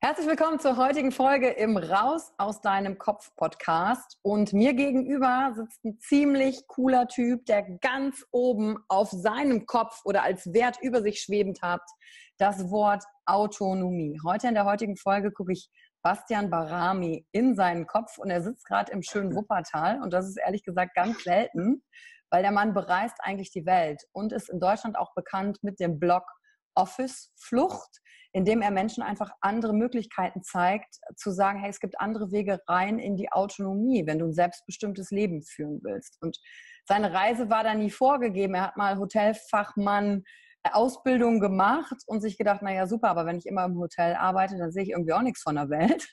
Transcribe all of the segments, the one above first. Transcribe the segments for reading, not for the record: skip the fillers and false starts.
Herzlich willkommen zur heutigen Folge im Raus aus deinem Kopf Podcast. Und mir gegenüber sitzt ein ziemlich cooler Typ, der ganz oben auf seinem Kopf oder als Wert über sich schwebend hat das Wort Autonomie. Heute in der heutigen Folge gucke ich Bastian Barami in seinen Kopf und er sitzt gerade im schönen Wuppertal und das ist ehrlich gesagt ganz selten, weil der Mann bereist eigentlich die Welt und ist in Deutschland auch bekannt mit dem Blog Office Flucht, indem er Menschen einfach andere Möglichkeiten zeigt, zu sagen, hey, es gibt andere Wege rein in die Autonomie, wenn du ein selbstbestimmtes Leben führen willst. Und seine Reise war da nie vorgegeben. Er hat mal Hotelfachmann Ausbildung gemacht und sich gedacht, naja, super, aber wenn ich immer im Hotel arbeite, dann sehe ich irgendwie auch nichts von der Welt.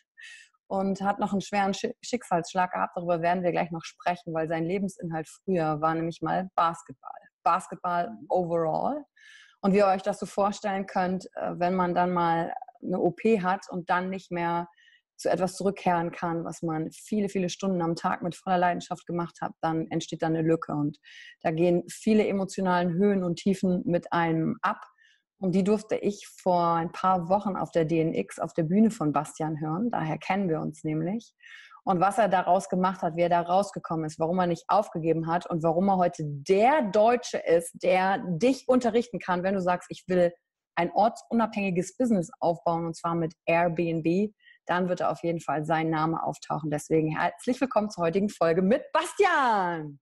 Und hat noch einen schweren Schicksalsschlag gehabt. Darüber werden wir gleich noch sprechen, weil sein Lebensinhalt früher war nämlich mal Basketball. Basketball overall. Und wie ihr euch das so vorstellen könnt, wenn man dann mal eine OP hat und dann nicht mehr zu etwas zurückkehren kann, was man viele, viele Stunden am Tag mit voller Leidenschaft gemacht hat, dann entsteht da eine Lücke. Und da gehen viele emotionalen Höhen und Tiefen mit einem ab. Und die durfte ich vor ein paar Wochen auf der DNX, auf der Bühne von Bastian hören. Daher kennen wir uns nämlich. Und was er daraus gemacht hat, wie er da rausgekommen ist, warum er nicht aufgegeben hat und warum er heute der Deutsche ist, der dich unterrichten kann, wenn du sagst, ich will ein ortsunabhängiges Business aufbauen und zwar mit Airbnb, dann wird er auf jeden Fall sein Name auftauchen. Deswegen herzlich willkommen zur heutigen Folge mit Bastian.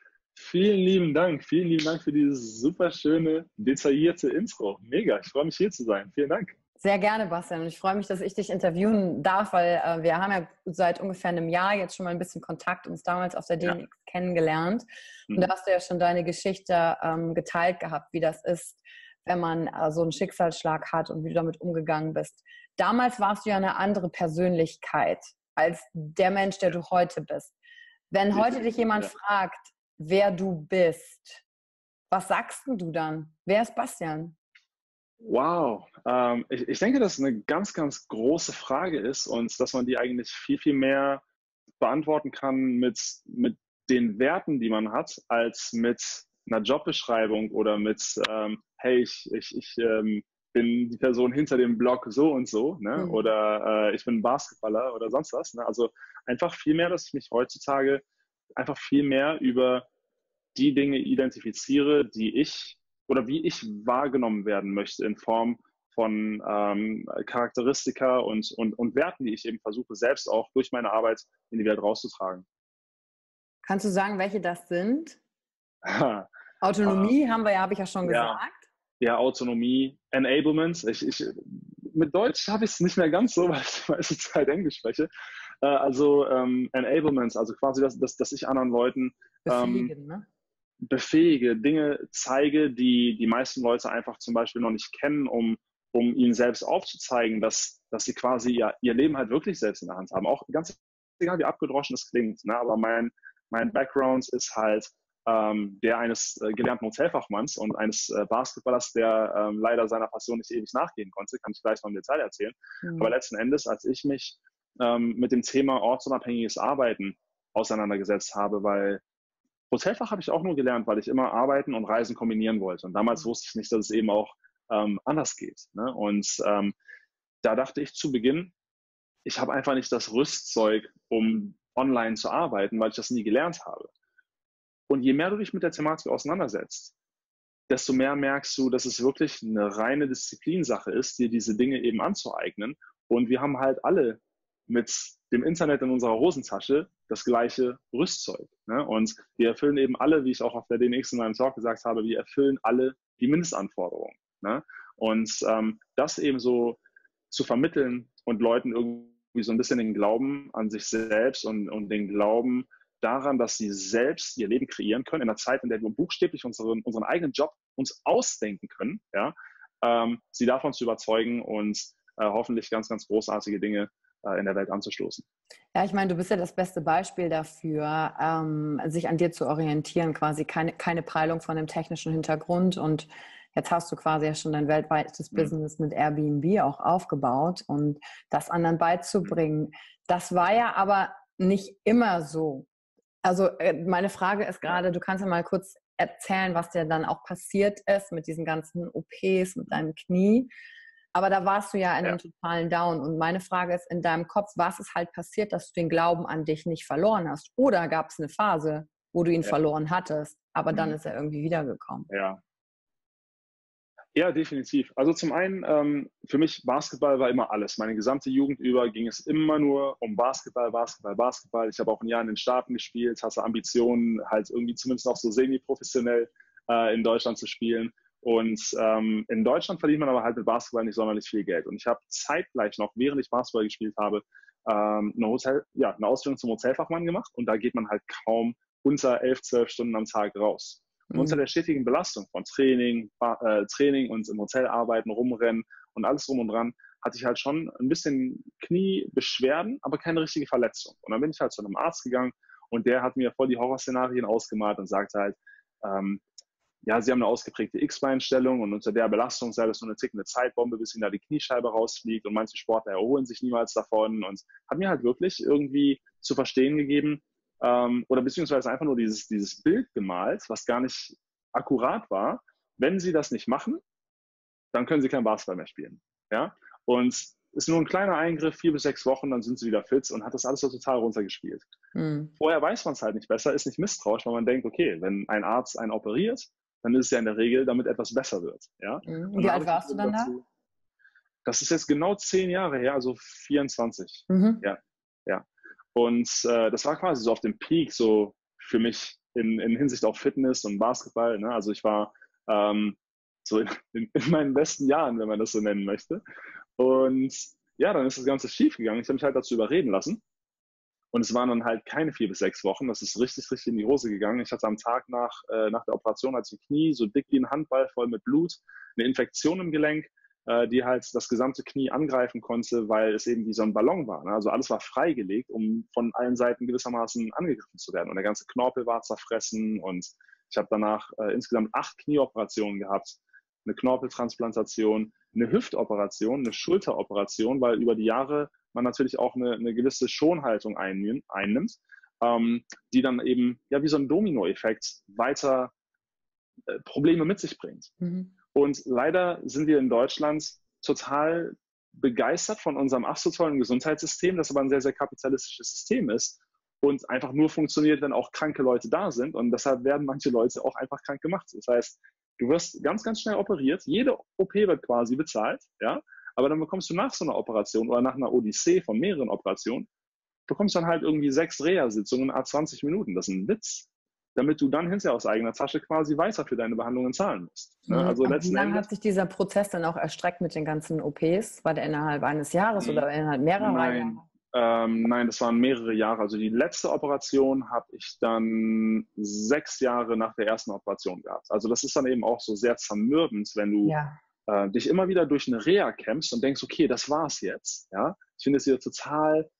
Vielen lieben Dank für dieses super schöne, detaillierte Intro. Mega, ich freue mich hier zu sein. Vielen Dank. Sehr gerne, Bastian. Und ich freue mich, dass ich dich interviewen darf, weil wir haben ja seit ungefähr einem Jahr jetzt schon mal ein bisschen Kontakt, uns damals auf der DNX kennengelernt. Und da hast du ja schon deine Geschichte geteilt gehabt, wie das ist, wenn man so einen Schicksalsschlag hat und wie du damit umgegangen bist. Damals warst du ja eine andere Persönlichkeit als der Mensch, der du heute bist. Wenn heute dich jemand fragt, wer du bist, was sagst du dann? Wer ist Bastian? Wow, ich denke, dass es eine ganz, ganz große Frage ist und dass man die eigentlich viel, viel mehr beantworten kann mit den Werten, die man hat, als mit einer Jobbeschreibung oder mit, hey, ich bin die Person hinter dem Blog so und so, ne? Oder ich bin Basketballer oder sonst was. Ne? Also einfach viel mehr, dass ich mich heutzutage einfach viel mehr über die Dinge identifiziere, die ich oder wie ich wahrgenommen werden möchte in Form von Charakteristika und Werten, die ich eben versuche, selbst auch durch meine Arbeit in die Welt rauszutragen. Kannst du sagen, welche das sind? Autonomie habe ich ja schon gesagt. Ja, Autonomie, Enablement. Mit Deutsch habe ich es nicht mehr ganz so, weil ich die meiste Zeit Englisch spreche. Enablement, also quasi, dass ich anderen Leuten befähige, Dinge zeige, die die meisten Leute einfach zum Beispiel noch nicht kennen, um ihnen selbst aufzuzeigen, dass sie quasi ihr Leben halt wirklich selbst in der Hand haben. Auch ganz egal, wie abgedroschen es klingt. Ne? Aber mein Background ist halt der eines gelernten Hotelfachmanns und eines Basketballers, der leider seiner Passion nicht ewig nachgehen konnte. Kann ich gleich noch im Detail erzählen. Aber letzten Endes, als ich mich mit dem Thema ortsunabhängiges Arbeiten auseinandergesetzt habe, weil Hotelfach habe ich auch nur gelernt, weil ich immer Arbeiten und Reisen kombinieren wollte. Und damals wusste ich nicht, dass es eben auch anders geht. Ne? Und da dachte ich zu Beginn, ich habe einfach nicht das Rüstzeug, um online zu arbeiten, weil ich das nie gelernt habe. Und je mehr du dich mit der Thematik auseinandersetzt, desto mehr merkst du, dass es wirklich eine reine Disziplinsache ist, dir diese Dinge eben anzueignen. Und wir haben halt alle mit dem Internet in unserer Hosentasche das gleiche Rüstzeug. Ne? Und wir erfüllen eben alle, wie ich auch auf der DNX in meinem Talk gesagt habe, wir erfüllen alle die Mindestanforderungen. Ne? Und das eben so zu vermitteln und Leuten irgendwie so ein bisschen den Glauben an sich selbst und den Glauben daran, dass sie selbst ihr Leben kreieren können, in einer Zeit, in der wir buchstäblich unseren eigenen Job uns ausdenken können, ja, sie davon zu überzeugen und hoffentlich ganz, ganz großartige Dinge in der Welt anzustoßen. Ja, ich meine, du bist ja das beste Beispiel dafür, sich an dir zu orientieren, quasi keine Peilung von dem technischen Hintergrund. Und jetzt hast du quasi ja schon dein weltweites Business mit Airbnb auch aufgebaut und das anderen beizubringen. Das war ja aber nicht immer so. Also meine Frage ist gerade, du kannst ja mal kurz erzählen, was dir dann auch passiert ist mit diesen ganzen OPs, mit deinem Knie. Aber da warst du ja in einem totalen Down. Und meine Frage ist in deinem Kopf, was ist halt passiert, dass du den Glauben an dich nicht verloren hast? Oder gab es eine Phase, wo du ihn verloren hattest, aber dann ist er irgendwie wiedergekommen? Ja. Ja, definitiv. Also zum einen, für mich Basketball war immer alles. Meine gesamte Jugend über ging es immer nur um Basketball, Basketball, Basketball. Ich habe auch ein Jahr in den Staaten gespielt, hatte Ambitionen, halt irgendwie zumindest auch so semi-professionell in Deutschland zu spielen. Und in Deutschland verdient man aber halt mit Basketball nicht sonderlich viel Geld. Und ich habe zeitgleich noch, während ich Basketball gespielt habe, eine Ausbildung zum Hotelfachmann gemacht. Und da geht man halt kaum unter 11, 12 Stunden am Tag raus. Und unter der stetigen Belastung von Training und im Hotel arbeiten, rumrennen und alles drum und dran, hatte ich halt schon ein bisschen Kniebeschwerden, aber keine richtige Verletzung. Und dann bin ich halt zu einem Arzt gegangen und der hat mir voll die Horrorszenarien ausgemalt und sagte halt, ja, Sie haben eine ausgeprägte X-Beinstellung und unter der Belastung sei das nur eine tickende Zeitbombe, bis Ihnen da die Kniescheibe rausfliegt und manche Sportler erholen sich niemals davon und hat mir halt wirklich irgendwie zu verstehen gegeben, oder beziehungsweise einfach nur dieses Bild gemalt, was gar nicht akkurat war. Wenn Sie das nicht machen, dann können Sie kein Basketball mehr spielen. Ja? Und es ist nur ein kleiner Eingriff, 4 bis 6 Wochen, dann sind Sie wieder fit und hat das alles so total runtergespielt. Vorher weiß man es halt nicht besser, ist nicht misstrauisch, weil man denkt, okay, wenn ein Arzt einen operiert, dann ist es ja in der Regel, damit etwas besser wird. Ja? Wie alt warst du dann da? Das ist jetzt genau 10 Jahre her, also 24. Ja. Und das war quasi so auf dem Peak so für mich in Hinsicht auf Fitness und Basketball. Ne? Also ich war so in meinen besten Jahren, wenn man das so nennen möchte. Und ja, dann ist das Ganze schief gegangen. Ich habe mich halt dazu überreden lassen. Und es waren dann halt keine 4 bis 6 Wochen. Das ist richtig, richtig in die Hose gegangen. Ich hatte am Tag nach der Operation als ein Knie, so dick wie ein Handball, voll mit Blut, eine Infektion im Gelenk, die halt das gesamte Knie angreifen konnte, weil es eben wie so ein Ballon war. Ne? Also alles war freigelegt, um von allen Seiten gewissermaßen angegriffen zu werden. Und der ganze Knorpel war zerfressen und ich habe danach insgesamt 8 Knieoperationen gehabt, eine Knorpeltransplantation, eine Hüftoperation, eine Schulteroperation, weil über die Jahre man natürlich auch eine gewisse Schonhaltung einnimmt, die dann eben ja wie so ein Dominoeffekt weiter Probleme mit sich bringt. Und leider sind wir in Deutschland total begeistert von unserem ach so tollen Gesundheitssystem, das aber ein sehr, sehr kapitalistisches System ist und einfach nur funktioniert, wenn auch kranke Leute da sind. Und deshalb werden manche Leute auch einfach krank gemacht. Das heißt, du wirst ganz, ganz schnell operiert. Jede OP wird quasi bezahlt, ja. Aber dann bekommst du nach so einer Operation oder nach einer Odyssee von mehreren Operationen, bekommst dann halt irgendwie 6 Reha-Sitzungen à 20 Minuten. Das ist ein Witz. Damit du dann hinterher aus eigener Tasche quasi weiter für deine Behandlungen zahlen musst. Ne? Also wie lange hat sich dieser Prozess dann auch erstreckt mit den ganzen OPs? War der innerhalb eines Jahres oder innerhalb mehrerer Jahre? Nein, das waren mehrere Jahre. Also die letzte Operation habe ich dann 6 Jahre nach der ersten Operation gehabt. Also das ist dann eben auch so sehr zermürbend, wenn du dich immer wieder durch eine Reha kämpfst und denkst, okay, das war's jetzt. Ja? Ich finde es hier total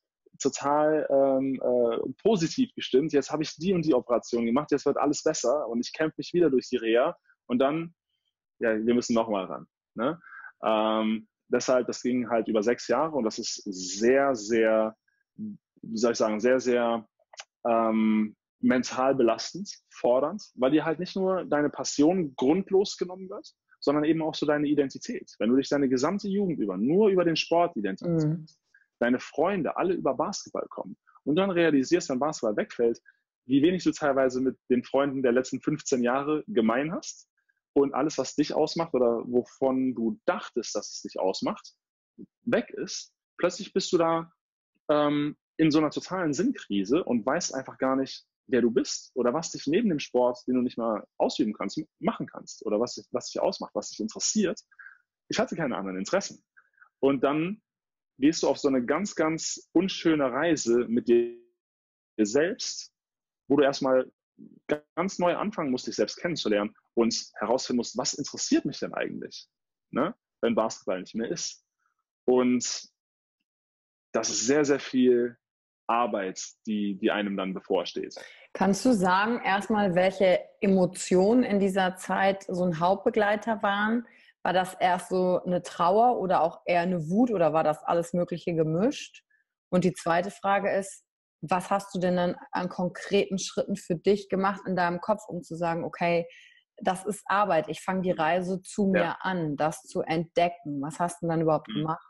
positiv gestimmt. Jetzt habe ich die und die Operation gemacht, jetzt wird alles besser und ich kämpfe mich wieder durch die Reha und dann, ja, wir müssen nochmal ran. Ne? Deshalb, das ging halt über 6 Jahre und das ist sehr, sehr, wie soll ich sagen, sehr, sehr mental belastend, fordernd, weil dir halt nicht nur deine Passion grundlos genommen wird, sondern eben auch so deine Identität. Wenn du dich deine gesamte Jugend über nur über den Sport identifizierst, deine Freunde alle über Basketball kommen und dann realisierst, wenn Basketball wegfällt, wie wenig du teilweise mit den Freunden der letzten 15 Jahre gemein hast und alles, was dich ausmacht oder wovon du dachtest, dass es dich ausmacht, weg ist, plötzlich bist du da in so einer totalen Sinnkrise und weißt einfach gar nicht, wer du bist oder was dich neben dem Sport, den du nicht mal ausüben kannst, machen kannst oder was dich ausmacht, was dich interessiert. Ich hatte keine anderen Interessen. Und dann gehst du auf so eine ganz, ganz unschöne Reise mit dir selbst, wo du erstmal ganz neu anfangen musst, dich selbst kennenzulernen und herausfinden musst, was interessiert mich denn eigentlich, ne? Wenn Basketball nicht mehr ist. Und das ist sehr, sehr viel Arbeit, die einem dann bevorsteht. Kannst du sagen, erstmal, welche Emotionen in dieser Zeit so ein Hauptbegleiter waren? War das erst so eine Trauer oder auch eher eine Wut oder war das alles Mögliche gemischt? Und die zweite Frage ist, was hast du denn dann an konkreten Schritten für dich gemacht in deinem Kopf, um zu sagen, okay, das ist Arbeit, ich fange die Reise zu mir an, das zu entdecken. Was hast du denn dann überhaupt gemacht?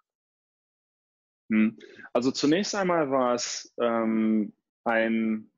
Also zunächst einmal war es ein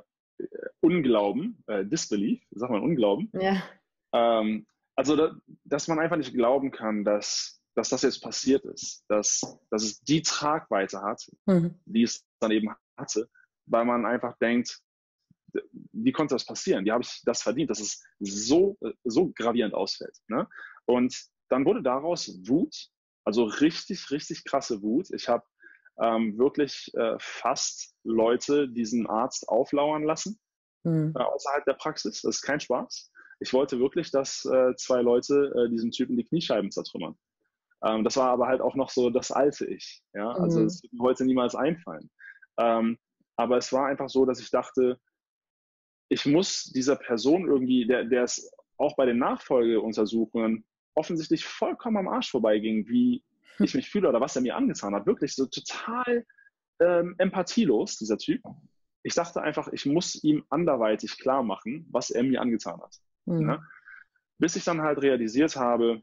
Unglauben, Disbelief, sagt man Unglauben. Ja. Also, dass man einfach nicht glauben kann, dass das jetzt passiert ist, dass es die Tragweite hat, die es dann eben hatte, weil man einfach denkt, wie konnte das passieren? Wie habe ich das verdient, dass es so gravierend ausfällt? Ne? Und dann wurde daraus Wut, also richtig, richtig krasse Wut. Ich habe wirklich fast Leute diesen Arzt auflauern lassen, außerhalb der Praxis. Das ist kein Spaß. Ich wollte wirklich, dass 2 Leute diesen Typen die Kniescheiben zertrümmern. Das war aber halt auch noch so das alte Ich. Ja? Also es wird mir heute niemals einfallen. Aber es war einfach so, dass ich dachte, ich muss dieser Person irgendwie, der es auch bei den Nachfolgeuntersuchungen offensichtlich vollkommen am Arsch vorbeiging, wie ich mich fühle oder was er mir angetan hat. Wirklich so total empathielos, dieser Typ. Ich dachte einfach, ich muss ihm anderweitig klar machen, was er mir angetan hat. Ne? Bis ich dann halt realisiert habe,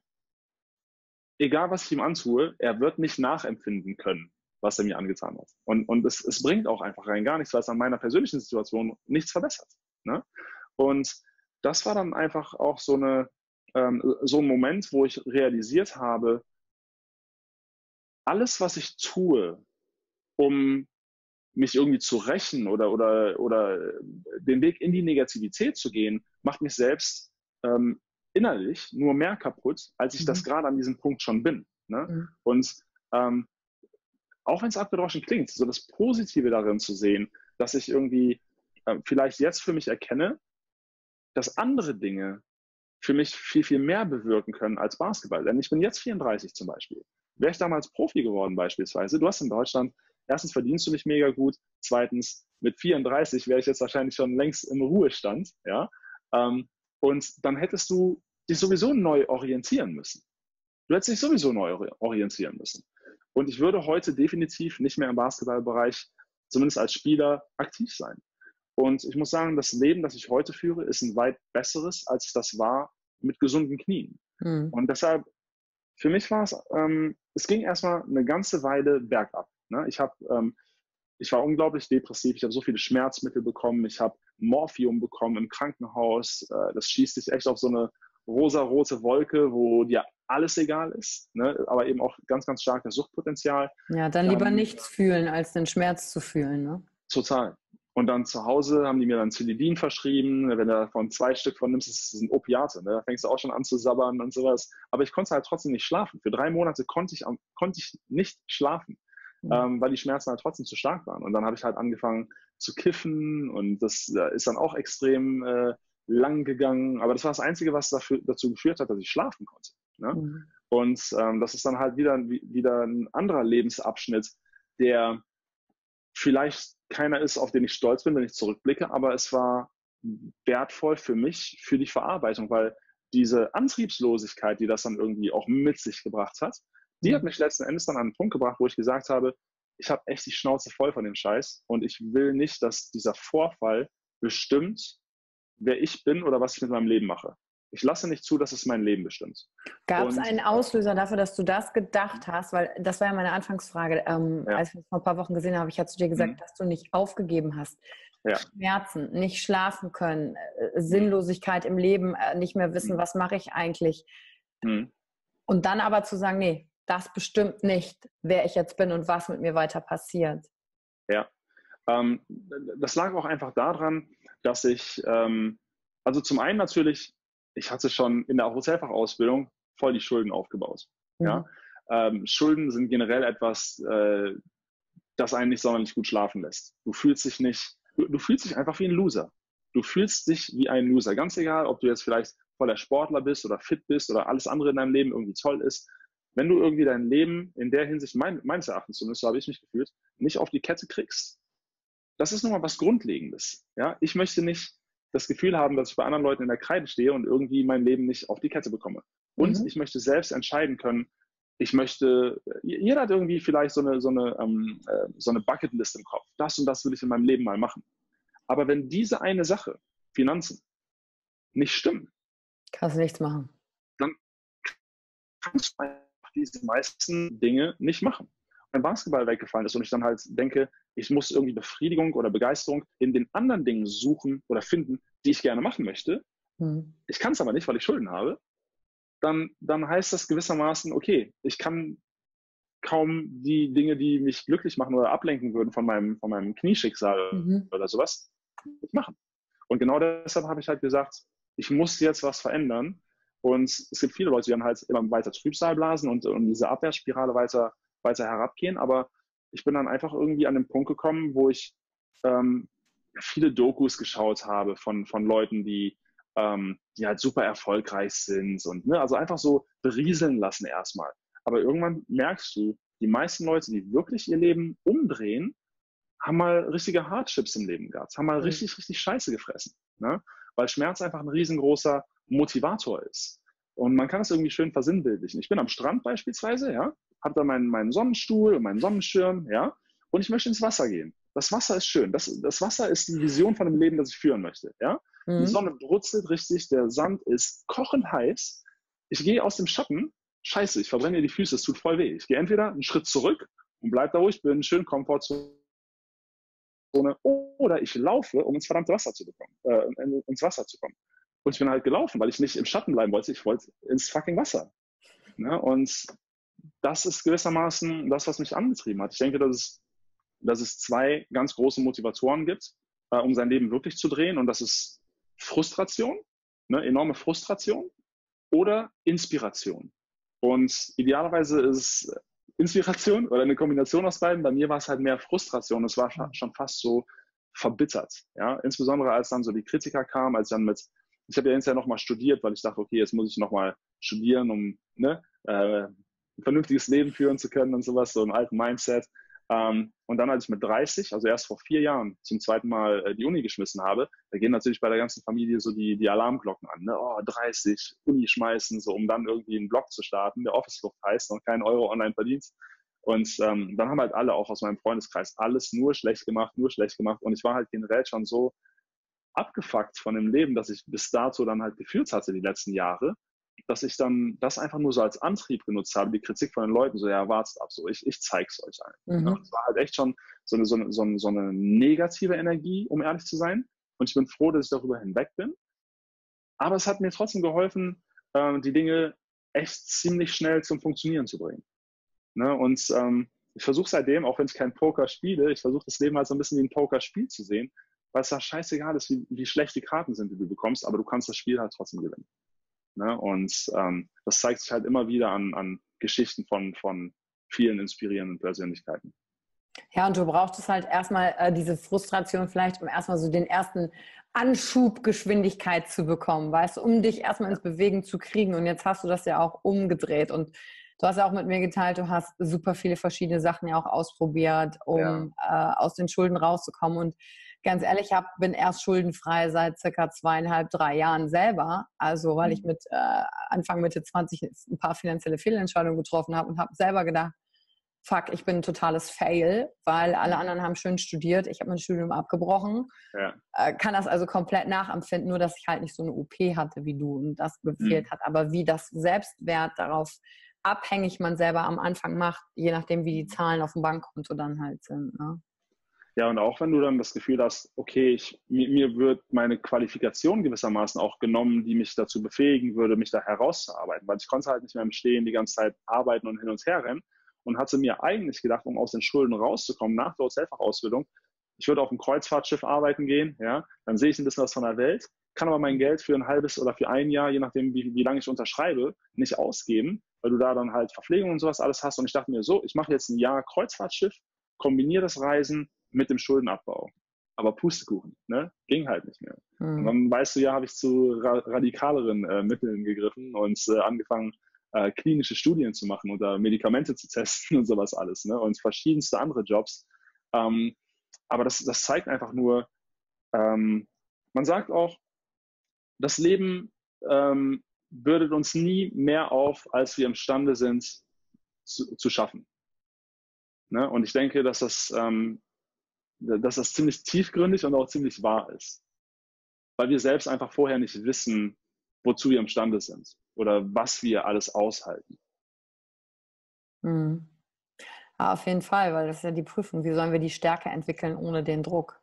egal was ich ihm antue, er wird nicht nachempfinden können, was er mir angetan hat. Und es bringt auch einfach rein gar nichts, weil es an meiner persönlichen Situation nichts verbessert. Ne? Und das war dann einfach auch so ein Moment, wo ich realisiert habe, alles, was ich tue, um mich irgendwie zu rächen oder den Weg in die Negativität zu gehen, macht mich selbst innerlich nur mehr kaputt, als ich das gerade an diesem Punkt schon bin. Ne? Und auch wenn es abgedroschen klingt, so das Positive darin zu sehen, dass ich irgendwie vielleicht jetzt für mich erkenne, dass andere Dinge für mich viel, viel mehr bewirken können als Basketball. Denn ich bin jetzt 34 zum Beispiel. Wäre ich damals Profi geworden beispielsweise, du hast in Deutschland, erstens verdienst du nicht mega gut, zweitens mit 34 wäre ich jetzt wahrscheinlich schon längst im Ruhestand, ja, und dann hättest du dich sowieso neu orientieren müssen. Du hättest dich sowieso neu orientieren müssen. Und ich würde heute definitiv nicht mehr im Basketballbereich, zumindest als Spieler, aktiv sein. Und ich muss sagen, das Leben, das ich heute führe, ist ein weit besseres, als das war mit gesunden Knien. Und deshalb, für mich war es ging erstmal eine ganze Weile bergab. Ne? Ich war unglaublich depressiv, ich habe so viele Schmerzmittel bekommen, ich habe Morphium bekommen im Krankenhaus. Das schießt sich echt auf so eine rosa-rote Wolke, wo dir alles egal ist, ne? Aber eben auch ganz, ganz stark das Suchtpotenzial. Ja, dann lieber nichts fühlen, als den Schmerz zu fühlen. Ne? Total. Und dann zu Hause haben die mir dann Zylidin verschrieben. Wenn du davon 2 Stück von nimmst, das sind Opiate. Ne? Da fängst du auch schon an zu sabbern und sowas. Aber ich konnte halt trotzdem nicht schlafen. Für 3 Monate konnte ich nicht schlafen, weil die Schmerzen halt trotzdem zu stark waren. Und dann habe ich halt angefangen zu kiffen und das ist dann auch extrem lang gegangen. Aber das war das Einzige, was dazu geführt hat, dass ich schlafen konnte. Ne? Und das ist dann halt wieder ein anderer Lebensabschnitt, der vielleicht keiner ist, auf den ich stolz bin, wenn ich zurückblicke, aber es war wertvoll für mich, für die Verarbeitung, weil diese Antriebslosigkeit, die das dann irgendwie auch mit sich gebracht hat, die hat mich letzten Endes dann an einen Punkt gebracht, wo ich gesagt habe, ich habe echt die Schnauze voll von dem Scheiß und ich will nicht, dass dieser Vorfall bestimmt, wer ich bin oder was ich mit meinem Leben mache. Ich lasse nicht zu, dass es mein Leben bestimmt. Gab es einen Auslöser dafür, dass du das gedacht hast? Weil das war ja meine Anfangsfrage. Als wir uns vor ein paar Wochen gesehen haben, habe ich ja zu dir gesagt, dass du nicht aufgegeben hast. Ja. Schmerzen, nicht schlafen können, Sinnlosigkeit im Leben, nicht mehr wissen, was mache ich eigentlich. Und dann aber zu sagen, nee, das bestimmt nicht, wer ich jetzt bin und was mit mir weiter passiert. Ja, das lag auch einfach daran, dass ich, also zum einen natürlich, ich hatte schon in der Hotelfachausbildung voll die Schulden aufgebaut. Ja? Schulden sind generell etwas, das einen nicht sonderlich gut schlafen lässt. Du fühlst dich einfach wie ein Loser. Du fühlst dich wie ein Loser. Ganz egal, ob du jetzt vielleicht voller Sportler bist oder fit bist oder alles andere in deinem Leben irgendwie toll ist. Wenn du irgendwie dein Leben in der Hinsicht, meines Erachtens zumindest, so habe ich mich gefühlt, nicht auf die Kette kriegst, das ist nun mal was Grundlegendes. Ja? Ich möchte nicht das Gefühl haben, dass ich bei anderen Leuten in der Kreide stehe und irgendwie mein Leben nicht auf die Kette bekomme. Und ich möchte selbst entscheiden können, jeder hat irgendwie vielleicht so eine Bucketlist im Kopf. Das und das will ich in meinem Leben mal machen. Aber wenn diese eine Sache, Finanzen, nicht stimmen, Kannst du nichts machen. Dann kannst du einfach diese meisten Dinge nicht machen. Wenn Basketball weggefallen ist und ich dann halt denke, ich muss irgendwie Befriedigung oder Begeisterung in den anderen Dingen suchen oder finden, die ich gerne machen möchte, ich kann es aber nicht, weil ich Schulden habe, dann heißt das gewissermaßen, okay, ich kann kaum die Dinge, die mich glücklich machen oder ablenken würden von meinem Knieschicksal oder sowas, nicht machen. Und genau deshalb habe ich halt gesagt, ich muss jetzt was verändern. Und es gibt viele Leute, die dann halt immer weiter Trübsal blasen und diese Abwärtsspirale weiter herabgehen. Aber ich bin dann einfach irgendwie an den Punkt gekommen, wo ich viele Dokus geschaut habe von Leuten, die halt super erfolgreich sind und also einfach so berieseln lassen erstmal. Aber irgendwann merkst du, die meisten Leute, die wirklich ihr Leben umdrehen, haben mal richtige Hardships im Leben gehabt, haben mal richtig, richtig Scheiße gefressen. Ne? Weil Schmerz einfach ein riesengroßer Motivator ist. Und man kann es irgendwie schön versinnbildlichen. Ich bin am Strand beispielsweise, ja, habe da meinen Sonnenstuhl und meinen Sonnenschirm, ja, und ich möchte ins Wasser gehen. Das Wasser ist schön. Das Wasser ist die Vision von dem Leben, das ich führen möchte. Ja? Die Sonne brutzelt richtig, der Sand ist kochend heiß. Ich gehe aus dem Schatten, scheiße, ich verbrenne mir die Füße, es tut voll weh. Ich gehe entweder einen Schritt zurück und bleib da, wo ich bin, schön Komfortzone, oder ich laufe, um ins verdammte Wasser zu bekommen, ins Wasser zu kommen. Und ich bin halt gelaufen, weil ich nicht im Schatten bleiben wollte, ich wollte ins fucking Wasser. Ne? Und das ist gewissermaßen das, was mich angetrieben hat. Ich denke, dass es zwei ganz große Motivatoren gibt, um sein Leben wirklich zu drehen. Und das ist Frustration, ne, enorme Frustration oder Inspiration. Und idealerweise ist es Inspiration oder eine Kombination aus beiden. Bei mir war es halt mehr Frustration. Es war schon fast so verbittert. Ja? Insbesondere als dann so die Kritiker kamen, als dann ich habe ja hinterher nochmal studiert, weil ich dachte, okay, jetzt muss ich nochmal studieren, um ein vernünftiges Leben führen zu können und sowas, so einen alten Mindset. Und dann, als ich mit 30, also erst vor 4 Jahren, zum zweiten Mal die Uni geschmissen habe, da gehen natürlich bei der ganzen Familie so die Alarmglocken an. Ne? Oh, 30, Uni schmeißen, so um dann irgendwie einen Blog zu starten, der Office-Flucht heißt und keinen Euro online verdient. Und dann haben halt alle, auch aus meinem Freundeskreis, alles nur schlecht gemacht. Und ich war halt generell schon so abgefuckt von dem Leben, das ich bis dato dann halt geführt hatte, die letzten Jahre, dass ich dann das einfach nur so als Antrieb genutzt habe, die Kritik von den Leuten, so, ja, wartet ab, so, ich zeig's euch allen. Ja, es war halt echt schon so eine negative Energie, um ehrlich zu sein. Und ich bin froh, dass ich darüber hinweg bin. Aber es hat mir trotzdem geholfen, die Dinge echt ziemlich schnell zum Funktionieren zu bringen. Ne? Und ich versuche seitdem, auch wenn ich kein Poker spiele, ich versuche das Leben halt so ein bisschen wie ein Pokerspiel zu sehen, weil es da scheißegal ist, wie schlecht die Karten sind, die du bekommst, aber du kannst das Spiel halt trotzdem gewinnen. Ne? Und das zeigt sich halt immer wieder an Geschichten von vielen inspirierenden Persönlichkeiten. Ja, und du brauchtest halt erstmal diese Frustration vielleicht, um erstmal so den ersten Anschub Geschwindigkeit zu bekommen, weißt du, um dich erstmal ins Bewegen zu kriegen. Und jetzt hast du das ja auch umgedreht. Und du hast ja auch mit mir geteilt, du hast super viele verschiedene Sachen ja auch ausprobiert, um aus den Schulden rauszukommen. Und ganz ehrlich, ich bin erst schuldenfrei seit circa 2,5, 3 Jahren selber. Also, weil ich mit Anfang, Mitte 20 ein paar finanzielle Fehlentscheidungen getroffen habe und habe selber gedacht, fuck, ich bin ein totales Fail, weil alle anderen haben schön studiert. Ich habe mein Studium abgebrochen. Kann das also komplett nachempfinden, nur dass ich halt nicht so eine OP hatte wie du und das gefehlt hat. Aber wie das Selbstwert darauf abhängig man selber am Anfang macht, je nachdem, wie die Zahlen auf dem Bankkonto dann halt sind. Ne? Ja, und auch wenn du dann das Gefühl hast, okay, mir wird meine Qualifikation gewissermaßen auch genommen, die mich dazu befähigen würde, mich da herauszuarbeiten, weil ich konnte halt nicht mehr im Stehen die ganze Zeit arbeiten und hin und her rennen und hatte mir eigentlich gedacht, um aus den Schulden rauszukommen, nach der Hotelfachausbildung, ich würde auf einem Kreuzfahrtschiff arbeiten gehen, ja, dann sehe ich ein bisschen was von der Welt, kann aber mein Geld für ein halbes oder für ein Jahr, je nachdem, wie lange ich unterschreibe, nicht ausgeben, weil du da dann halt Verpflegung und sowas alles hast. Und ich dachte mir so, ich mache jetzt ein Jahr Kreuzfahrtschiff, kombiniere das Reisen mit dem Schuldenabbau. Aber Pustekuchen, ne? Ging halt nicht mehr. Und dann weißt du, ja, habe ich zu radikaleren Mitteln gegriffen und angefangen, klinische Studien zu machen oder Medikamente zu testen und sowas alles, ne? Und verschiedenste andere Jobs. Aber das zeigt einfach nur, man sagt auch, das Leben bürdet uns nie mehr auf, als wir imstande sind zu schaffen. Ne? Und ich denke, dass das ziemlich tiefgründig und auch ziemlich wahr ist. Weil wir selbst einfach vorher nicht wissen, wozu wir imstande sind oder was wir alles aushalten. Mhm. Ja, auf jeden Fall, weil das ist ja die Prüfung. Wie sollen wir die Stärke entwickeln ohne den Druck?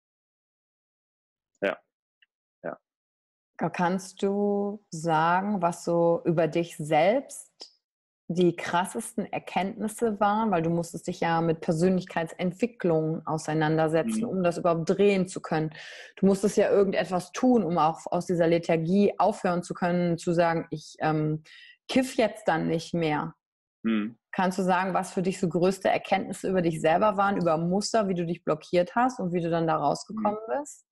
Ja, ja. Kannst du sagen, was so über dich selbst die krassesten Erkenntnisse waren? Weil du musstest dich ja mit Persönlichkeitsentwicklung auseinandersetzen, Mhm. um das überhaupt drehen zu können. Du musstest ja irgendetwas tun, um auch aus dieser Lethargie aufhören zu können, zu sagen, ich kiff jetzt dann nicht mehr. Mhm. Kannst du sagen, was für dich so größte Erkenntnisse über dich selber waren, über Muster, wie du dich blockiert hast und wie du dann da rausgekommen bist?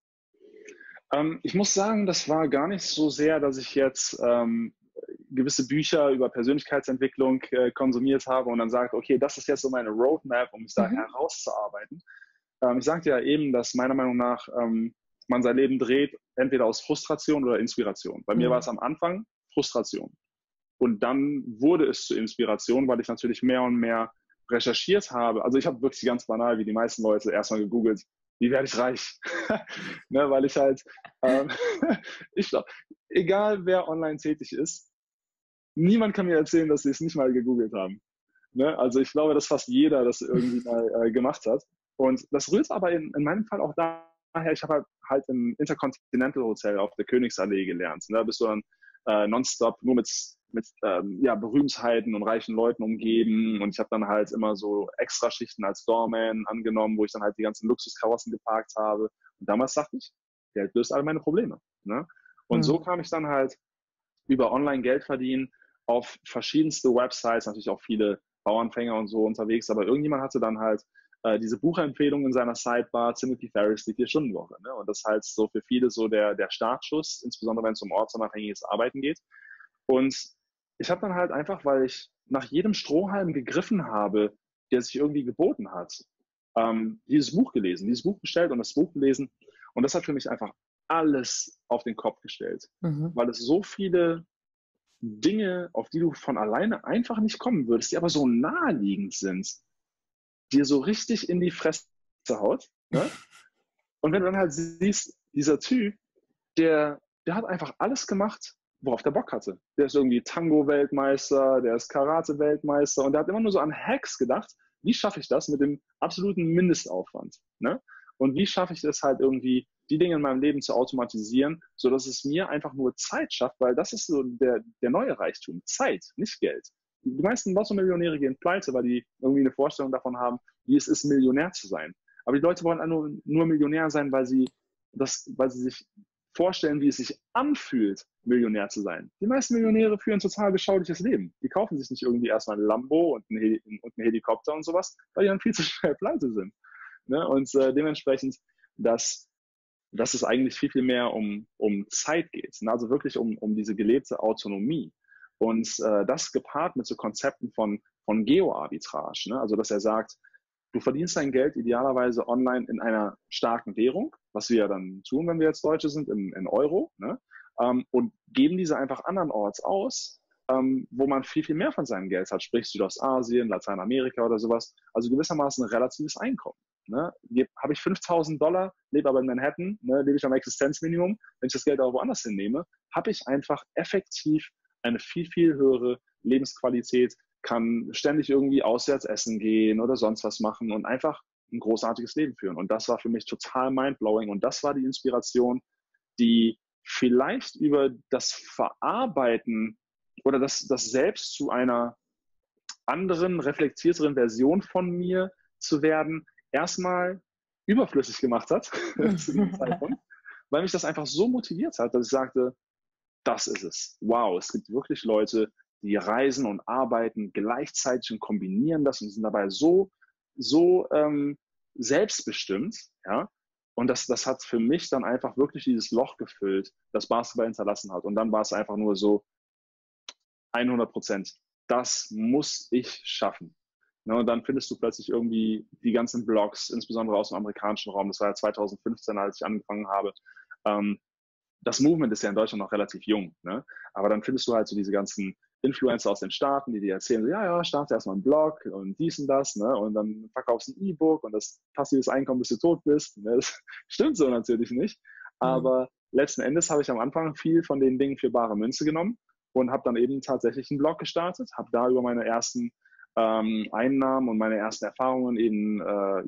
Ich muss sagen, das war gar nicht so sehr, dass ich jetzt gewisse Bücher über Persönlichkeitsentwicklung konsumiert habe und dann sage, okay, das ist jetzt so meine Roadmap, um mich da herauszuarbeiten. Ich sagte ja eben, dass meiner Meinung nach man sein Leben dreht, entweder aus Frustration oder Inspiration. Bei mir war es am Anfang Frustration. Und dann wurde es zur Inspiration, weil ich natürlich mehr und mehr recherchiert habe. Also ich habe wirklich ganz banal, wie die meisten Leute, erstmal gegoogelt, wie werde ich reich? Ne, weil ich halt, ich glaube, egal wer online tätig ist, niemand kann mir erzählen, dass sie es nicht mal gegoogelt haben. Ne? Also ich glaube, dass fast jeder das irgendwie mal gemacht hat. Und das rührt aber in meinem Fall auch daher, ich habe halt im Intercontinental Hotel auf der Königsallee gelernt. Ne? Da bist du dann nonstop nur mit Berühmtheiten und reichen Leuten umgeben. Und ich habe dann halt immer so Extraschichten als Doorman angenommen, wo ich dann halt die ganzen Luxuskarossen geparkt habe. Und damals dachte ich, Geld löst alle meine Probleme. Ne? Und so kam ich dann halt über Online-Geld verdienen auf verschiedenste Websites, natürlich auch viele Bauernfänger und so unterwegs. Aber irgendjemand hatte dann halt diese Buchempfehlung in seiner Sidebar, Timothy Ferriss, die 4-Stunden-Woche. Ne? Und das ist halt so für viele so der Startschuss, insbesondere wenn es um ortsunabhängiges Arbeiten geht. Und ich habe dann halt einfach, weil ich nach jedem Strohhalm gegriffen habe, der sich irgendwie geboten hat, dieses Buch gelesen, dieses Buch bestellt und das Buch gelesen. Und das hat für mich einfach alles auf den Kopf gestellt, weil es so viele Dinge, auf die du von alleine einfach nicht kommen würdest, die aber so naheliegend sind, dir so richtig in die Fresse haut. Ne? Und wenn du dann halt siehst, dieser Typ, der hat einfach alles gemacht, worauf der Bock hatte. Der ist irgendwie Tango-Weltmeister, der ist Karate-Weltmeister und der hat immer nur so an Hacks gedacht, wie schaffe ich das mit dem absoluten Mindestaufwand? Ne? Und wie schaffe ich es halt irgendwie, die Dinge in meinem Leben zu automatisieren, sodass es mir einfach nur Zeit schafft, weil das ist so der neue Reichtum. Zeit, nicht Geld. Die meisten Lotto-Millionäre gehen pleite, weil die irgendwie eine Vorstellung davon haben, wie es ist, Millionär zu sein. Aber die Leute wollen nur Millionär sein, weil sie sich vorstellen, wie es sich anfühlt, Millionär zu sein. Die meisten Millionäre führen ein total beschauliches Leben. Die kaufen sich nicht irgendwie erstmal ein Lambo und einen Helikopter und sowas, weil die dann viel zu schnell pleite sind. Ne? Und dementsprechend, dass es eigentlich viel, viel mehr um Zeit geht. Ne? Also wirklich um diese gelebte Autonomie. Und das gepaart mit so Konzepten von Geo-Arbitrage. Ne? Also dass er sagt, du verdienst dein Geld idealerweise online in einer starken Währung, was wir ja dann tun, wenn wir jetzt Deutsche sind, in Euro, ne? Und geben diese einfach andernorts aus, wo man viel, viel mehr von seinem Geld hat, sprich Südostasien, Lateinamerika oder sowas. Also gewissermaßen ein relatives Einkommen. Ne? Habe ich $5.000, lebe aber in Manhattan, ne, lebe ich am Existenzminimum, wenn ich das Geld aber woanders hinnehme, habe ich einfach effektiv eine viel, viel höhere Lebensqualität, kann ständig irgendwie auswärts essen gehen oder sonst was machen und einfach ein großartiges Leben führen. Und das war für mich total mindblowing und das war die Inspiration, die vielleicht über das Verarbeiten oder das selbst zu einer anderen, reflektierteren Version von mir zu werden, erstmal überflüssig gemacht hat zu dem Zeitpunkt, weil mich das einfach so motiviert hat, dass ich sagte, das ist es. Wow, es gibt wirklich Leute, die reisen und arbeiten gleichzeitig und kombinieren das und sind dabei so selbstbestimmt, ja. Und das hat für mich dann einfach wirklich dieses Loch gefüllt, das Basketball hinterlassen hat. Und dann war es einfach nur so 100%. Das muss ich schaffen. Ne, und dann findest du plötzlich irgendwie die ganzen Blogs, insbesondere aus dem amerikanischen Raum. Das war ja 2015, als ich angefangen habe. Das Movement ist ja in Deutschland noch relativ jung, ne? Aber dann findest du halt so diese ganzen Influencer aus den Staaten, die dir erzählen, so, ja, starte erstmal einen Blog und dies und das, ne? Und dann verkaufst ein E-Book und das passives Einkommen, bis du tot bist. Ne? Das stimmt so natürlich nicht. Aber letzten Endes habe ich am Anfang viel von den Dingen für bare Münze genommen und habe dann eben tatsächlich einen Blog gestartet, habe da über meine ersten Einnahmen und meine ersten Erfahrungen eben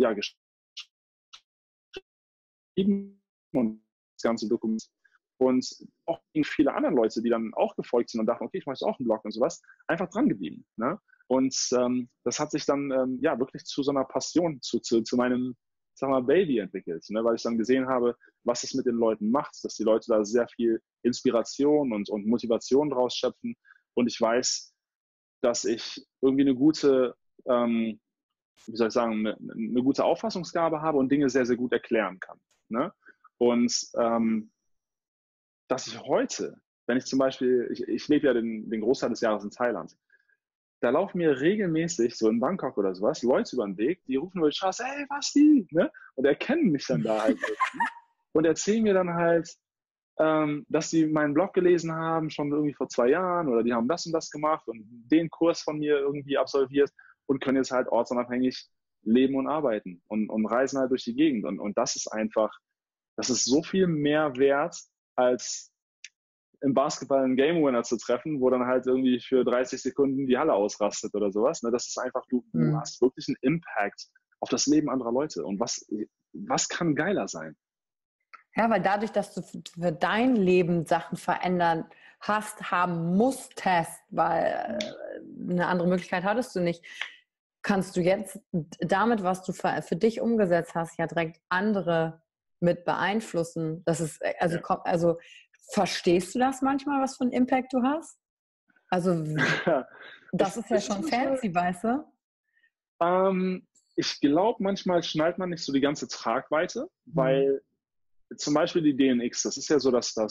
geschrieben und das ganze Dokument. Und auch viele andere Leute, die dann auch gefolgt sind und dachten, okay, ich mache jetzt auch einen Blog und sowas, einfach dran geblieben. Ne? Und das hat sich dann wirklich zu so einer Passion, zu meinem, sag mal, Baby entwickelt, ne? Weil ich dann gesehen habe, was es mit den Leuten macht, dass die Leute da sehr viel Inspiration und Motivation draus schöpfen. Und ich weiß, dass ich irgendwie eine gute, wie soll ich sagen, eine gute Auffassungsgabe habe und Dinge sehr, sehr gut erklären kann. Ne? Und dass ich heute, wenn ich zum Beispiel, ich lebe ja den Großteil des Jahres in Thailand, da laufen mir regelmäßig, so in Bangkok oder sowas, Leute über den Weg, die rufen über die Straße, hey, Basti, ne? Und erkennen mich dann da halt und erzählen mir dann halt, dass sie meinen Blog gelesen haben, schon irgendwie vor 2 Jahren, oder die haben das und das gemacht und den Kurs von mir irgendwie absolviert und können jetzt halt ortsunabhängig leben und arbeiten und reisen halt durch die Gegend. Und das ist einfach, das ist so viel mehr wert, als im Basketball einen Game Winner zu treffen, wo dann halt irgendwie für 30 Sekunden die Halle ausrastet oder sowas. Ne? Das ist einfach, du hast wirklich einen Impact auf das Leben anderer Leute. Und was kann geiler sein? Ja, weil dadurch, dass du für dein Leben Sachen verändern haben musstest, weil eine andere Möglichkeit hattest du nicht, kannst du jetzt damit, was du für dich umgesetzt hast, ja direkt andere mit beeinflussen. Das ist, also verstehst du das manchmal, was für einen Impact du hast? Also das ist ja schon fancy, weißt du? Ich glaube, manchmal schnallt man nicht so die ganze Tragweite, weil zum Beispiel die DNX, das ist ja so, dass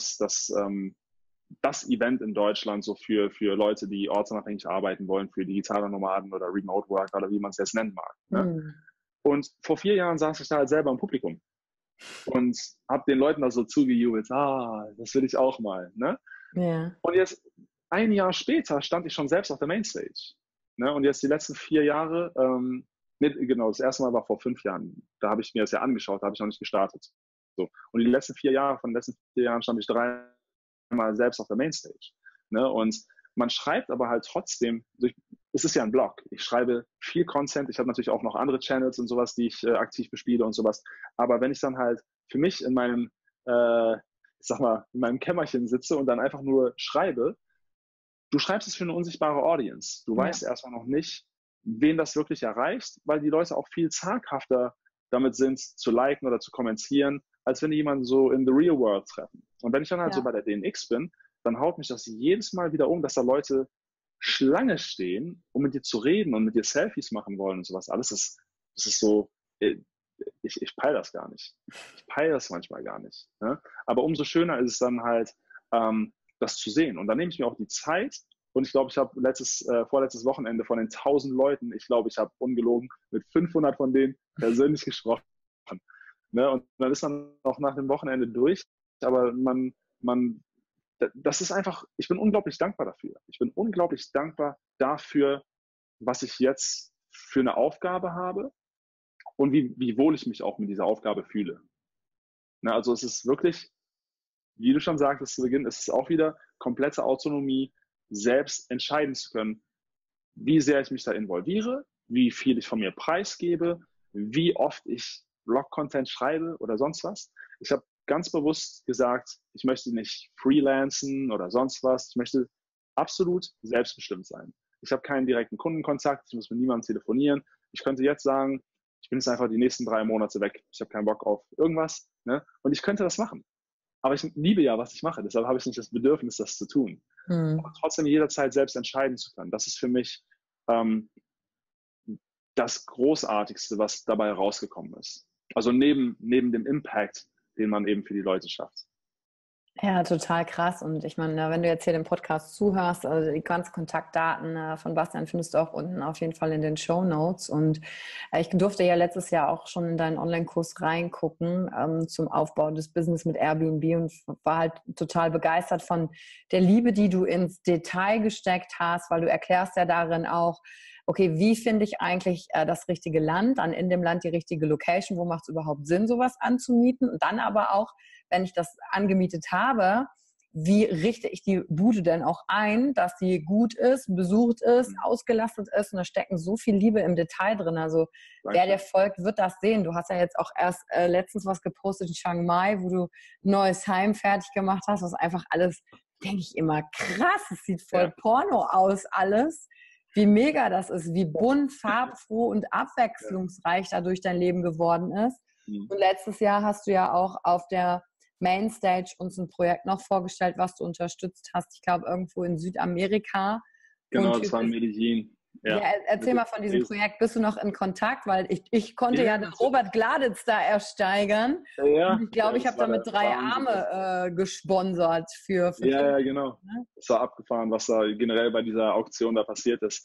das Event in Deutschland so für Leute, die ortsunabhängig arbeiten wollen, für digitale Nomaden oder Remote Work oder wie man es jetzt nennen mag. Ne? Und vor 4 Jahren saß ich da halt selber im Publikum und habe den Leuten da so zugejubelt, das will ich auch mal. Ne? Ja. Und jetzt, 1 Jahr später, stand ich schon selbst auf der Mainstage. Ne? Und jetzt die letzten 4 Jahre, das erste Mal war vor 5 Jahren, da habe ich mir das ja angeschaut, da habe ich noch nicht gestartet. So. Und die letzten 4 Jahre, von den letzten 4 Jahren stand ich 3 Mal selbst auf der Mainstage. Ne? Und man schreibt aber halt trotzdem, es ist ja ein Blog, ich schreibe viel Content, ich habe natürlich auch noch andere Channels und sowas, die ich aktiv bespiele und sowas, aber wenn ich dann halt für mich in meinem, in meinem Kämmerchen sitze und dann einfach nur schreibe, du schreibst es für eine unsichtbare Audience. Du weißt erstmal noch nicht, wen das wirklich erreicht, weil die Leute auch viel zaghafter damit sind, zu liken oder zu kommentieren, als wenn die jemanden so in the real world treffen. Und wenn ich dann halt so bei der DNX bin, dann haut mich das jedes Mal wieder um, dass da Leute Schlange stehen, um mit dir zu reden und mit dir Selfies machen wollen und sowas. Alles das ist so, ich peile das gar nicht. Ich peile das manchmal gar nicht. Ne? Aber umso schöner ist es dann halt, das zu sehen. Und dann nehme ich mir auch die Zeit. Und ich glaube, ich habe vorletztes Wochenende von den 1000 Leuten, ich glaube, ich habe ungelogen mit 500 von denen persönlich gesprochen. Ne? Und dann ist man auch nach dem Wochenende durch. Aber das ist einfach, ich bin unglaublich dankbar dafür. Ich bin unglaublich dankbar dafür, was ich jetzt für eine Aufgabe habe und wie wohl ich mich auch mit dieser Aufgabe fühle. Ne? Also es ist wirklich, wie du schon sagtest zu Beginn, es ist auch wieder komplette Autonomie, selbst entscheiden zu können, wie sehr ich mich da involviere, wie viel ich von mir preisgebe, wie oft ich Blog-Content schreibe oder sonst was. Ich habe ganz bewusst gesagt, ich möchte nicht freelancen oder sonst was. Ich möchte absolut selbstbestimmt sein. Ich habe keinen direkten Kundenkontakt, ich muss mit niemandem telefonieren. Ich könnte jetzt sagen, ich bin jetzt einfach die nächsten 3 Monate weg. Ich habe keinen Bock auf irgendwas. Ne? Und ich könnte das machen. Aber ich liebe ja, was ich mache. Deshalb habe ich nicht das Bedürfnis, das zu tun. Aber trotzdem jederzeit selbst entscheiden zu können. Das ist für mich das Großartigste, was dabei rausgekommen ist. Also neben dem Impact, den man eben für die Leute schafft. Ja, total krass. Und ich meine, wenn du jetzt hier den Podcast zuhörst, also die ganzen Kontaktdaten von Bastian findest du auch unten auf jeden Fall in den Shownotes. Und ich durfte ja letztes Jahr auch schon in deinen Online-Kurs reingucken zum Aufbau des Business mit Airbnb und war halt total begeistert von der Liebe, die du ins Detail gesteckt hast, weil du erklärst ja darin auch, okay, wie finde ich eigentlich das richtige Land, dann in dem Land die richtige Location, wo macht es überhaupt Sinn, sowas anzumieten? Und dann aber auch, wenn ich das angemietet habe, wie richte ich die Bude denn auch ein, dass sie gut ist, besucht ist, ausgelastet ist? Und da stecken so viel Liebe im Detail drin. Also wer dir folgt, wird das sehen. Du hast ja jetzt auch erst letztens was gepostet in Chiang Mai, wo du ein neues Heim fertig gemacht hast, was einfach alles, denke ich immer, krass. Es sieht voll Porno aus alles. Wie mega das ist, wie bunt, farbfroh und abwechslungsreich dadurch dein Leben geworden ist. Und letztes Jahr hast du ja auch auf der Mainstage uns ein Projekt noch vorgestellt, was du unterstützt hast. Ich glaube, irgendwo in Südamerika. Genau, das war in Medellin. Ja, erzähl mal von diesem Projekt. Bist du noch in Kontakt? Weil ich konnte ja den Robert Gladitz da ersteigern. Ja, und ich glaube, ich habe damit 3 Arme gesponsert für ja, genau. Ne? Das war abgefahren, was da generell bei dieser Auktion da passiert ist.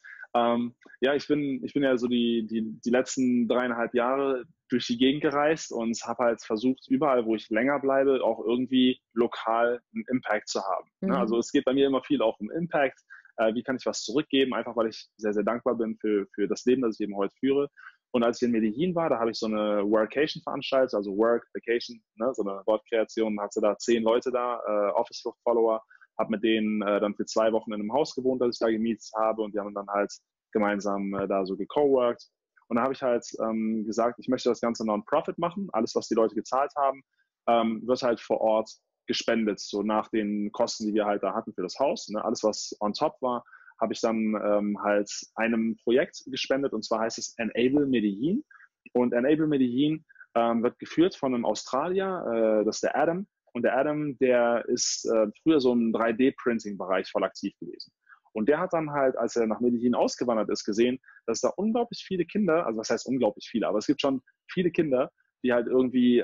Ja, ich bin ja so die letzten 3,5 Jahre durch die Gegend gereist und habe halt versucht, überall, wo ich länger bleibe, auch irgendwie lokal einen Impact zu haben. Also es geht bei mir immer viel auch um Impact. Wie kann ich was zurückgeben, einfach weil ich sehr, sehr dankbar bin für das Leben, das ich eben heute führe. Und als ich in Medellin war, da habe ich so eine Workation veranstaltet, also Work, Vacation, ne, so eine Wortkreation, hatte da 10 Leute da, Office-Follower, habe mit denen dann für 2 Wochen in einem Haus gewohnt, das ich da gemietet habe, und die haben dann halt gemeinsam da so gecoworked. Und da habe ich halt gesagt, ich möchte das Ganze Non-Profit machen, alles, was die Leute gezahlt haben, wird halt vor Ort gespendet, so nach den Kosten, die wir halt da hatten für das Haus. Ne? Alles, was on top war, habe ich dann halt einem Projekt gespendet, und zwar heißt es Enable Medellin. Und Enable Medellin wird geführt von einem Australier, das ist der Adam. Und der Adam, der ist früher so im 3D-Printing-Bereich voll aktiv gewesen. Und der hat dann halt, als er nach Medellin ausgewandert ist, gesehen, dass da unglaublich viele Kinder, also was heißt unglaublich viele, aber es gibt schon viele Kinder, die halt irgendwie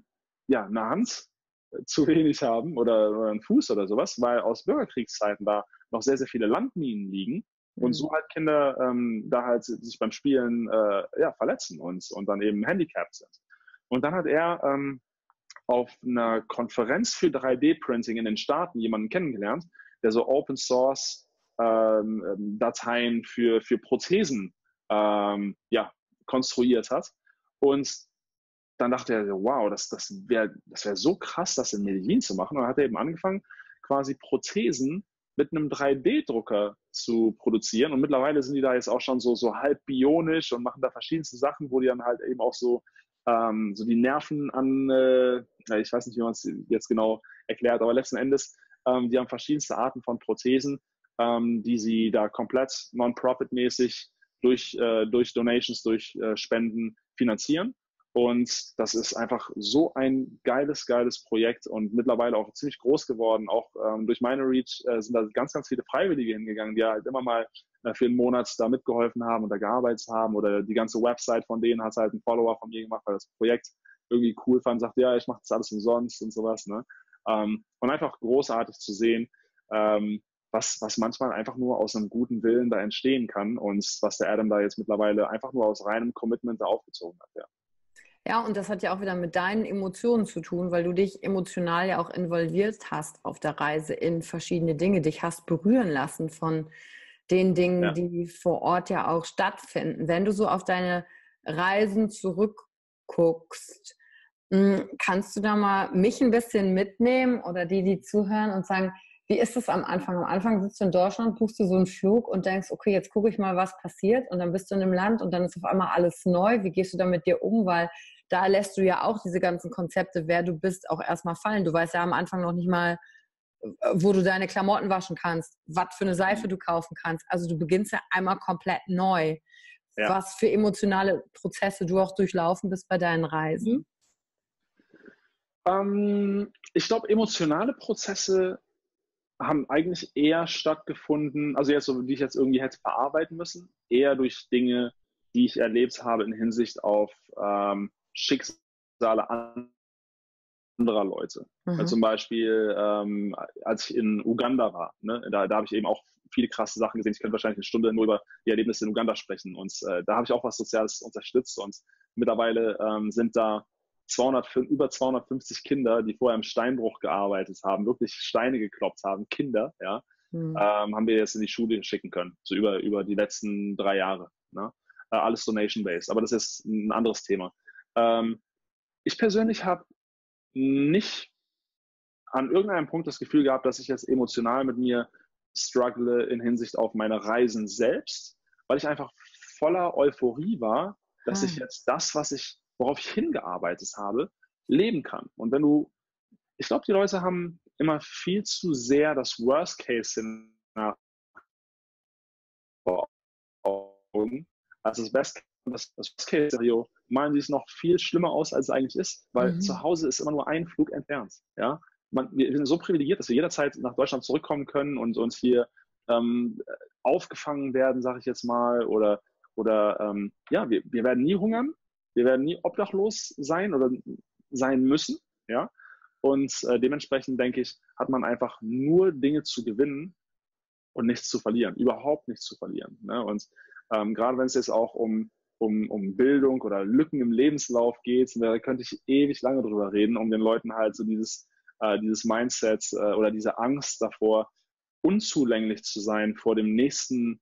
eine Hand zu wenig haben oder einen Fuß oder sowas, weil aus Bürgerkriegszeiten da noch sehr, sehr viele Landminen liegen und so halt Kinder da halt sich beim Spielen verletzen und dann eben handicapped sind. Und dann hat er auf einer Konferenz für 3D-Printing in den Staaten jemanden kennengelernt, der so Open Source Dateien für Prothesen konstruiert hat. Und dann dachte er, wow, das wäre so krass, das in Medellin zu machen. Und dann hat er eben angefangen, quasi Prothesen mit einem 3D-Drucker zu produzieren. Und mittlerweile sind die da jetzt auch schon so halb bionisch und machen da verschiedenste Sachen, wo die dann halt eben auch so die Nerven an, ich weiß nicht, wie man es jetzt genau erklärt, aber letzten Endes, die haben verschiedenste Arten von Prothesen, die sie da komplett non-profit-mäßig durch Donations, durch Spenden finanzieren. Und das ist einfach so ein geiles Projekt und mittlerweile auch ziemlich groß geworden. Auch durch meine Reach sind da ganz, ganz viele Freiwillige hingegangen, die halt immer mal für einen Monat da mitgeholfen haben und da gearbeitet haben. Oder die ganze Website von denen hat halt ein Follower von mir gemacht, weil das Projekt irgendwie cool fand, sagt, ja, ich mache das alles umsonst und sowas. Ne? Und einfach großartig zu sehen, was manchmal einfach nur aus einem guten Willen da entstehen kann und was der Adam da jetzt mittlerweile einfach nur aus reinem Commitment da aufgezogen hat. Ja. Ja, und das hat ja auch wieder mit deinen Emotionen zu tun, weil du dich emotional ja auch involviert hast auf der Reise in verschiedene Dinge, dich hast berühren lassen von den Dingen, die vor Ort ja auch stattfinden. Wenn du so auf deine Reisen zurückguckst, kannst du da mal mich ein bisschen mitnehmen oder die zuhören und sagen, wie ist es am Anfang? Am Anfang sitzt du in Deutschland, buchst du so einen Flug und denkst, okay, jetzt gucke ich mal, was passiert, und dann bist du in einem Land und dann ist auf einmal alles neu. Wie gehst du da mit dir um? Weil da lässt du ja auch diese ganzen Konzepte, wer du bist, auch erstmal fallen. Du weißt ja am Anfang noch nicht mal, wo du deine Klamotten waschen kannst, was für eine Seife du kaufen kannst. Also du beginnst ja einmal komplett neu. Ja. Was für emotionale Prozesse du auch durchlaufen bist bei deinen Reisen? Ich glaube, emotionale Prozesse haben eigentlich eher stattgefunden, also jetzt so, die ich jetzt irgendwie hätte verarbeiten müssen, eher durch Dinge, die ich erlebt habe in Hinsicht auf Schicksale anderer Leute. Zum Beispiel, als ich in Uganda war, ne, da habe ich eben auch viele krasse Sachen gesehen. Ich könnte wahrscheinlich eine Stunde nur über die Erlebnisse in Uganda sprechen. Und da habe ich auch was Soziales unterstützt. Und mittlerweile sind da über 250 Kinder, die vorher im Steinbruch gearbeitet haben, wirklich Steine gekloppt haben, Kinder, ja, haben wir jetzt in die Schule schicken können, so über die letzten 3 Jahre. Ne? Alles Donation-based, aber das ist ein anderes Thema. Ich persönlich habe nicht an irgendeinem Punkt das Gefühl gehabt, dass ich jetzt emotional mit mir struggle in Hinsicht auf meine Reisen selbst, weil ich einfach voller Euphorie war, dass ich jetzt das, worauf ich hingearbeitet habe, leben kann. Und ich glaube, die Leute haben immer viel zu sehr das Worst-Case-Szenario vor Augen, als das Best-Case-Szenario malen sie es noch viel schlimmer aus, als es eigentlich ist, weil zu Hause ist immer nur ein Flug entfernt. Ja? Wir sind so privilegiert, dass wir jederzeit nach Deutschland zurückkommen können und uns hier aufgefangen werden, sage ich jetzt mal, oder ja, wir werden nie hungern, wir werden nie obdachlos sein oder sein müssen, ja, und dementsprechend denke ich, hat man einfach nur Dinge zu gewinnen und nichts zu verlieren, überhaupt nichts zu verlieren, ne? Und gerade wenn es jetzt auch um Bildung oder Lücken im Lebenslauf geht, da könnte ich ewig lange drüber reden, um den Leuten halt so dieses Mindset oder diese Angst davor, unzulänglich zu sein vor dem nächsten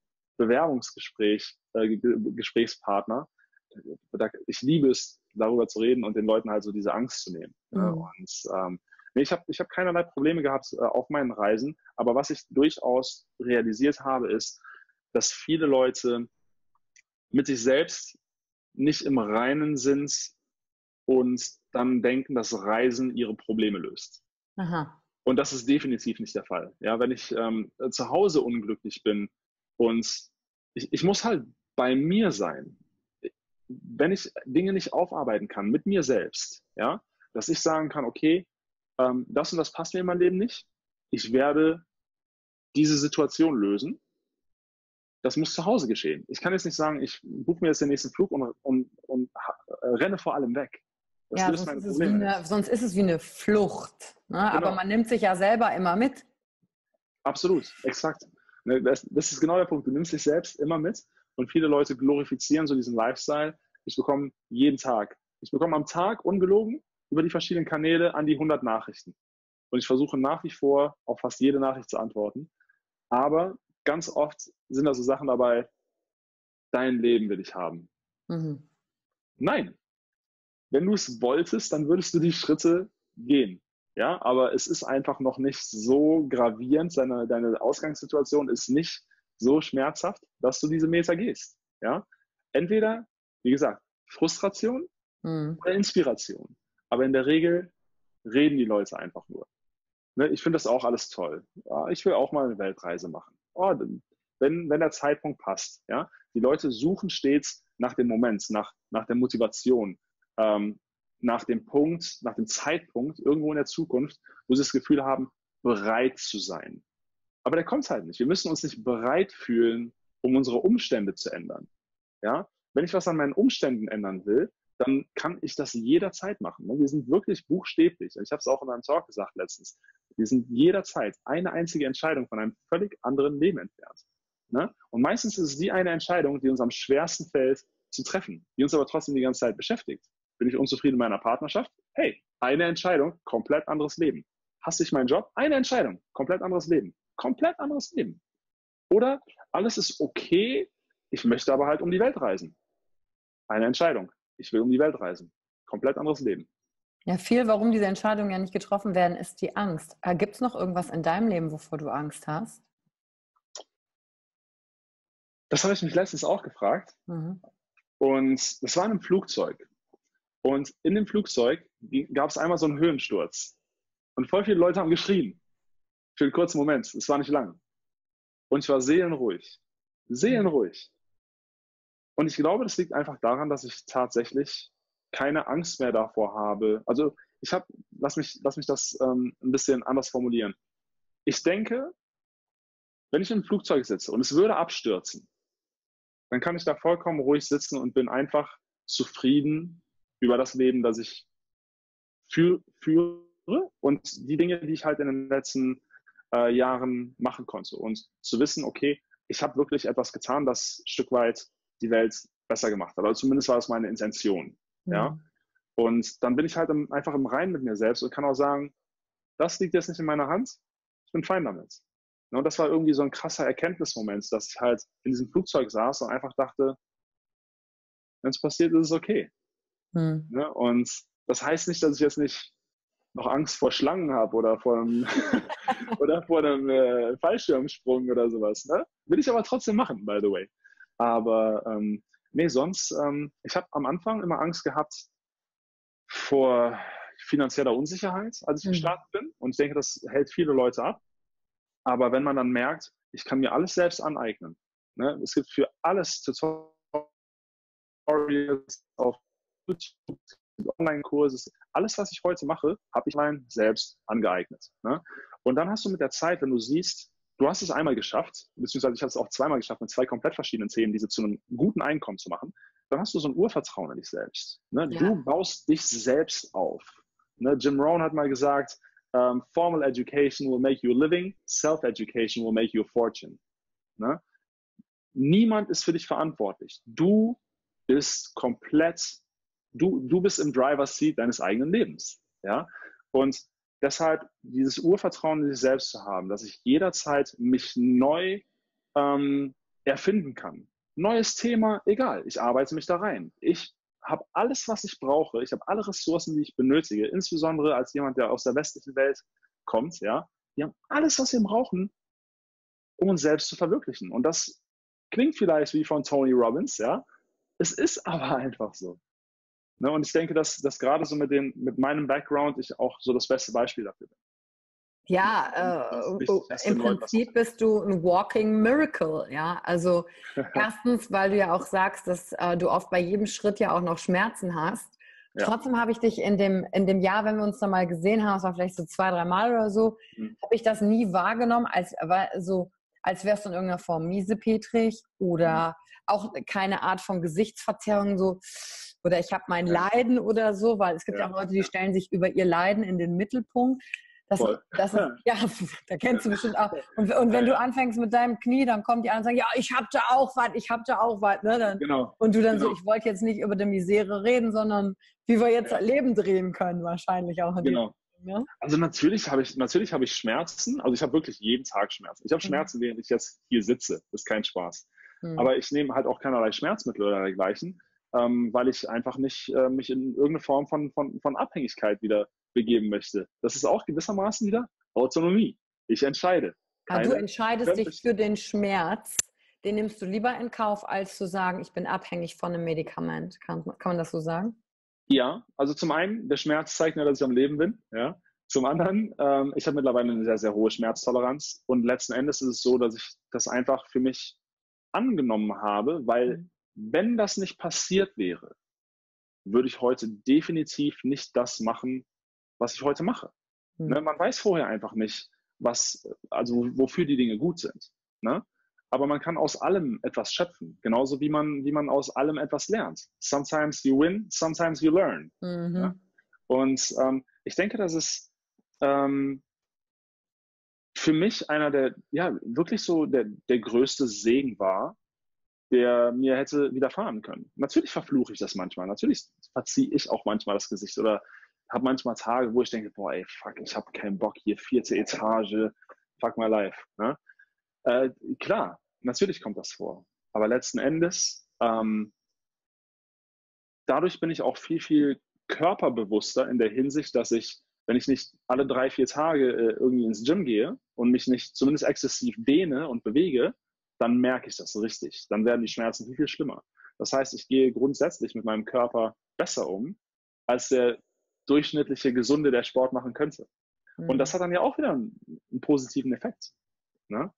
Gesprächspartner. Ich liebe es, darüber zu reden und den Leuten halt so diese Angst zu nehmen. Und nee, ich hab keinerlei Probleme gehabt auf meinen Reisen, aber was ich durchaus realisiert habe, ist, dass viele Leute mit sich selbst nicht im Reinen sind und dann denken, dass Reisen ihre Probleme löst. Aha. Und das ist definitiv nicht der Fall. Ja, wenn ich zu Hause unglücklich bin und ich muss halt bei mir sein, wenn ich Dinge nicht aufarbeiten kann mit mir selbst, ja, dass ich sagen kann, okay, das und das passt mir in meinem Leben nicht, ich werde diese Situation lösen. Das muss zu Hause geschehen. Ich kann jetzt nicht sagen, ich buche mir jetzt den nächsten Flug und renne vor allem weg. Das Ja, löst meine Probleme. sonst ist es wie eine Flucht. Ne? Genau. Aber man nimmt sich ja selber immer mit. Absolut, exakt. Das ist genau der Punkt. Du nimmst dich selbst immer mit und viele Leute glorifizieren so diesen Lifestyle. Ich bekomme jeden Tag, am Tag ungelogen über die verschiedenen Kanäle an die 100 Nachrichten. Und ich versuche nach wie vor auf fast jede Nachricht zu antworten. Aber ganz oft sind da so Sachen dabei, dein Leben will ich haben. Nein. Wenn du es wolltest, dann würdest du die Schritte gehen. Ja, aber es ist einfach noch nicht so gravierend, deine Ausgangssituation ist nicht so schmerzhaft, dass du diese Meter gehst. Ja, entweder, wie gesagt, Frustration oder Inspiration. Aber in der Regel reden die Leute einfach nur. Ne, ich finde das auch alles toll. Ja, ich will auch mal eine Weltreise machen. Oh, wenn der Zeitpunkt passt. Ja, die Leute suchen stets nach dem Moment, nach der Motivation, nach dem Punkt, nach dem Zeitpunkt irgendwo in der Zukunft, wo sie das Gefühl haben, bereit zu sein. Aber der kommt halt nicht. Wir müssen uns nicht bereit fühlen, um unsere Umstände zu ändern. Ja? Wenn ich was an meinen Umständen ändern will, dann kann ich das jederzeit machen. Wir sind wirklich buchstäblich, ich habe es auch in einem Talk gesagt letztens, wir sind jederzeit eine einzige Entscheidung von einem völlig anderen Leben entfernt. Ne? Und meistens ist es die eine Entscheidung, die uns am schwersten fällt zu treffen, die uns aber trotzdem die ganze Zeit beschäftigt. Bin ich unzufrieden in meiner Partnerschaft? Hey, eine Entscheidung, komplett anderes Leben. Hasse ich meinen Job? Eine Entscheidung, komplett anderes Leben. Komplett anderes Leben. Oder alles ist okay, ich möchte aber halt um die Welt reisen. Eine Entscheidung, ich will um die Welt reisen. Komplett anderes Leben. Ja, viel, warum diese Entscheidungen ja nicht getroffen werden, ist die Angst. Gibt es noch irgendwas in deinem Leben, wovor du Angst hast? Das habe ich mich letztens auch gefragt. Und das war in einem Flugzeug. Und in dem Flugzeug gab es einmal so einen Höhensturz. Und voll viele Leute haben geschrien. Für einen kurzen Moment. Es war nicht lang. Und ich war seelenruhig. Seelenruhig. Und ich glaube, das liegt einfach daran, dass ich tatsächlich keine Angst mehr davor habe. Also lass mich das ein bisschen anders formulieren. Ich denke, wenn ich in einem Flugzeug sitze und es würde abstürzen, dann kann ich da vollkommen ruhig sitzen und bin einfach zufrieden über das Leben, das ich führe und die Dinge, die ich halt in den letzten Jahren machen konnte. Und zu wissen, okay, ich habe wirklich etwas getan, das ein Stück weit die Welt besser gemacht hat. Oder zumindest war das meine Intention. Ja? Und dann bin ich halt einfach im Reinen mit mir selbst und kann auch sagen, das liegt jetzt nicht in meiner Hand, ich bin fein damit. Und das war irgendwie so ein krasser Erkenntnismoment, dass ich halt in diesem Flugzeug saß und einfach dachte, wenn es passiert, ist es okay. Ne? Und das heißt nicht, dass ich jetzt nicht noch Angst vor Schlangen habe oder vor einem, oder vor einem Fallschirmsprung oder sowas. Ne? Will ich aber trotzdem machen, by the way. Aber nee, sonst, ich habe am Anfang immer Angst gehabt vor finanzieller Unsicherheit, als ich gestartet bin. Und ich denke, das hält viele Leute ab. Aber wenn man dann merkt, ich kann mir alles selbst aneignen. Ne? Es gibt für alles Tutorials auf YouTube, Online-Kurse, alles, was ich heute mache, habe ich mein selbst angeeignet. Ne? Und dann hast du mit der Zeit, wenn du siehst, du hast es einmal geschafft, beziehungsweise ich habe es auch zweimal geschafft, mit 2 komplett verschiedenen Themen, diese zu einem guten Einkommen zu machen, dann hast du so ein Urvertrauen in dich selbst. Ne? Ja. Du baust dich selbst auf. Ne? Jim Rohn hat mal gesagt, formal education will make you a living, self-education will make you a fortune. Ne? Niemand ist für dich verantwortlich. Du bist komplett, du bist im Driver's Seat deines eigenen Lebens. Ja? Und deshalb dieses Urvertrauen in sich selbst zu haben, dass ich jederzeit mich neu erfinden kann. Neues Thema, egal, ich arbeite mich da rein. Ich habe alles, was ich brauche. Ich habe alle Ressourcen, die ich benötige, insbesondere als jemand, der aus der westlichen Welt kommt. Ja? Wir haben alles, was wir brauchen, um uns selbst zu verwirklichen. Und das klingt vielleicht wie von Tony Robbins, ja. Es ist aber einfach so. Ne? Und ich denke, dass gerade so mit meinem Background ich auch so das beste Beispiel dafür bin. Ja, im Prinzip bist du ein Walking Miracle, ja. Also erstens, weil du ja auch sagst, dass du oft bei jedem Schritt ja auch noch Schmerzen hast. Ja. Trotzdem habe ich dich in dem Jahr, wenn wir uns da mal gesehen haben, es war vielleicht so 2, 3 Mal oder so, habe ich das nie wahrgenommen, als wärst du in irgendeiner Form miesepetrig oder auch keine Art von Gesichtsverzerrung so, oder ich habe mein Leiden oder so, weil es gibt ja auch Leute, die stellen sich über ihr Leiden in den Mittelpunkt. Das ist, ja, da kennst du bestimmt auch. Und wenn du anfängst mit deinem Knie, dann kommt die anderen und sagen, ja, ich hab da auch was. Ne? Und du dann so, ich wollte jetzt nicht über die Misere reden, sondern wie wir jetzt Leben drehen können, wahrscheinlich auch. Genau. Ja? Also natürlich habe ich Schmerzen. Also ich habe wirklich jeden Tag Schmerzen. Ich habe Schmerzen, während ich jetzt hier sitze. Das ist kein Spaß. Aber ich nehme halt auch keinerlei Schmerzmittel oder dergleichen, weil ich einfach nicht mich in irgendeine Form von Abhängigkeit wieder begeben möchte. Das ist auch gewissermaßen wieder Autonomie. Ich entscheide. Du entscheidest dich für den Schmerz. Den nimmst du lieber in Kauf, als zu sagen, ich bin abhängig von einem Medikament. Kann man das so sagen? Ja, also zum einen, der Schmerz zeigt mir, dass ich am Leben bin. Ja. Zum anderen, ich habe mittlerweile eine sehr, sehr hohe Schmerztoleranz. Und letzten Endes ist es so, dass ich das einfach für mich angenommen habe, weil wenn das nicht passiert wäre, würde ich heute definitiv nicht das machen, was ich heute mache. Ne? Man weiß vorher einfach nicht, wofür die Dinge gut sind. Ne? Aber man kann aus allem etwas schöpfen, genauso wie man aus allem etwas lernt. Sometimes you win, sometimes you learn. Ne? Und ich denke, dass es für mich einer wirklich so der größte Segen war, der mir hätte widerfahren können. Natürlich verfluche ich das manchmal, natürlich verziehe ich auch manchmal das Gesicht oder habe manchmal Tage, wo ich denke, boah, ey, fuck, ich habe keinen Bock hier, 4. Etage, fuck my life. Ne? Klar, natürlich kommt das vor. Aber letzten Endes, dadurch bin ich auch viel, viel körperbewusster in der Hinsicht, dass ich, wenn ich nicht alle 3, 4 Tage irgendwie ins Gym gehe und mich nicht zumindest exzessiv dehne und bewege, dann merke ich das richtig. Dann werden die Schmerzen viel, viel schlimmer. Das heißt, ich gehe grundsätzlich mit meinem Körper besser um, als der durchschnittliche Gesunde, der Sport machen könnte. Und das hat dann ja auch wieder einen positiven Effekt. Ne?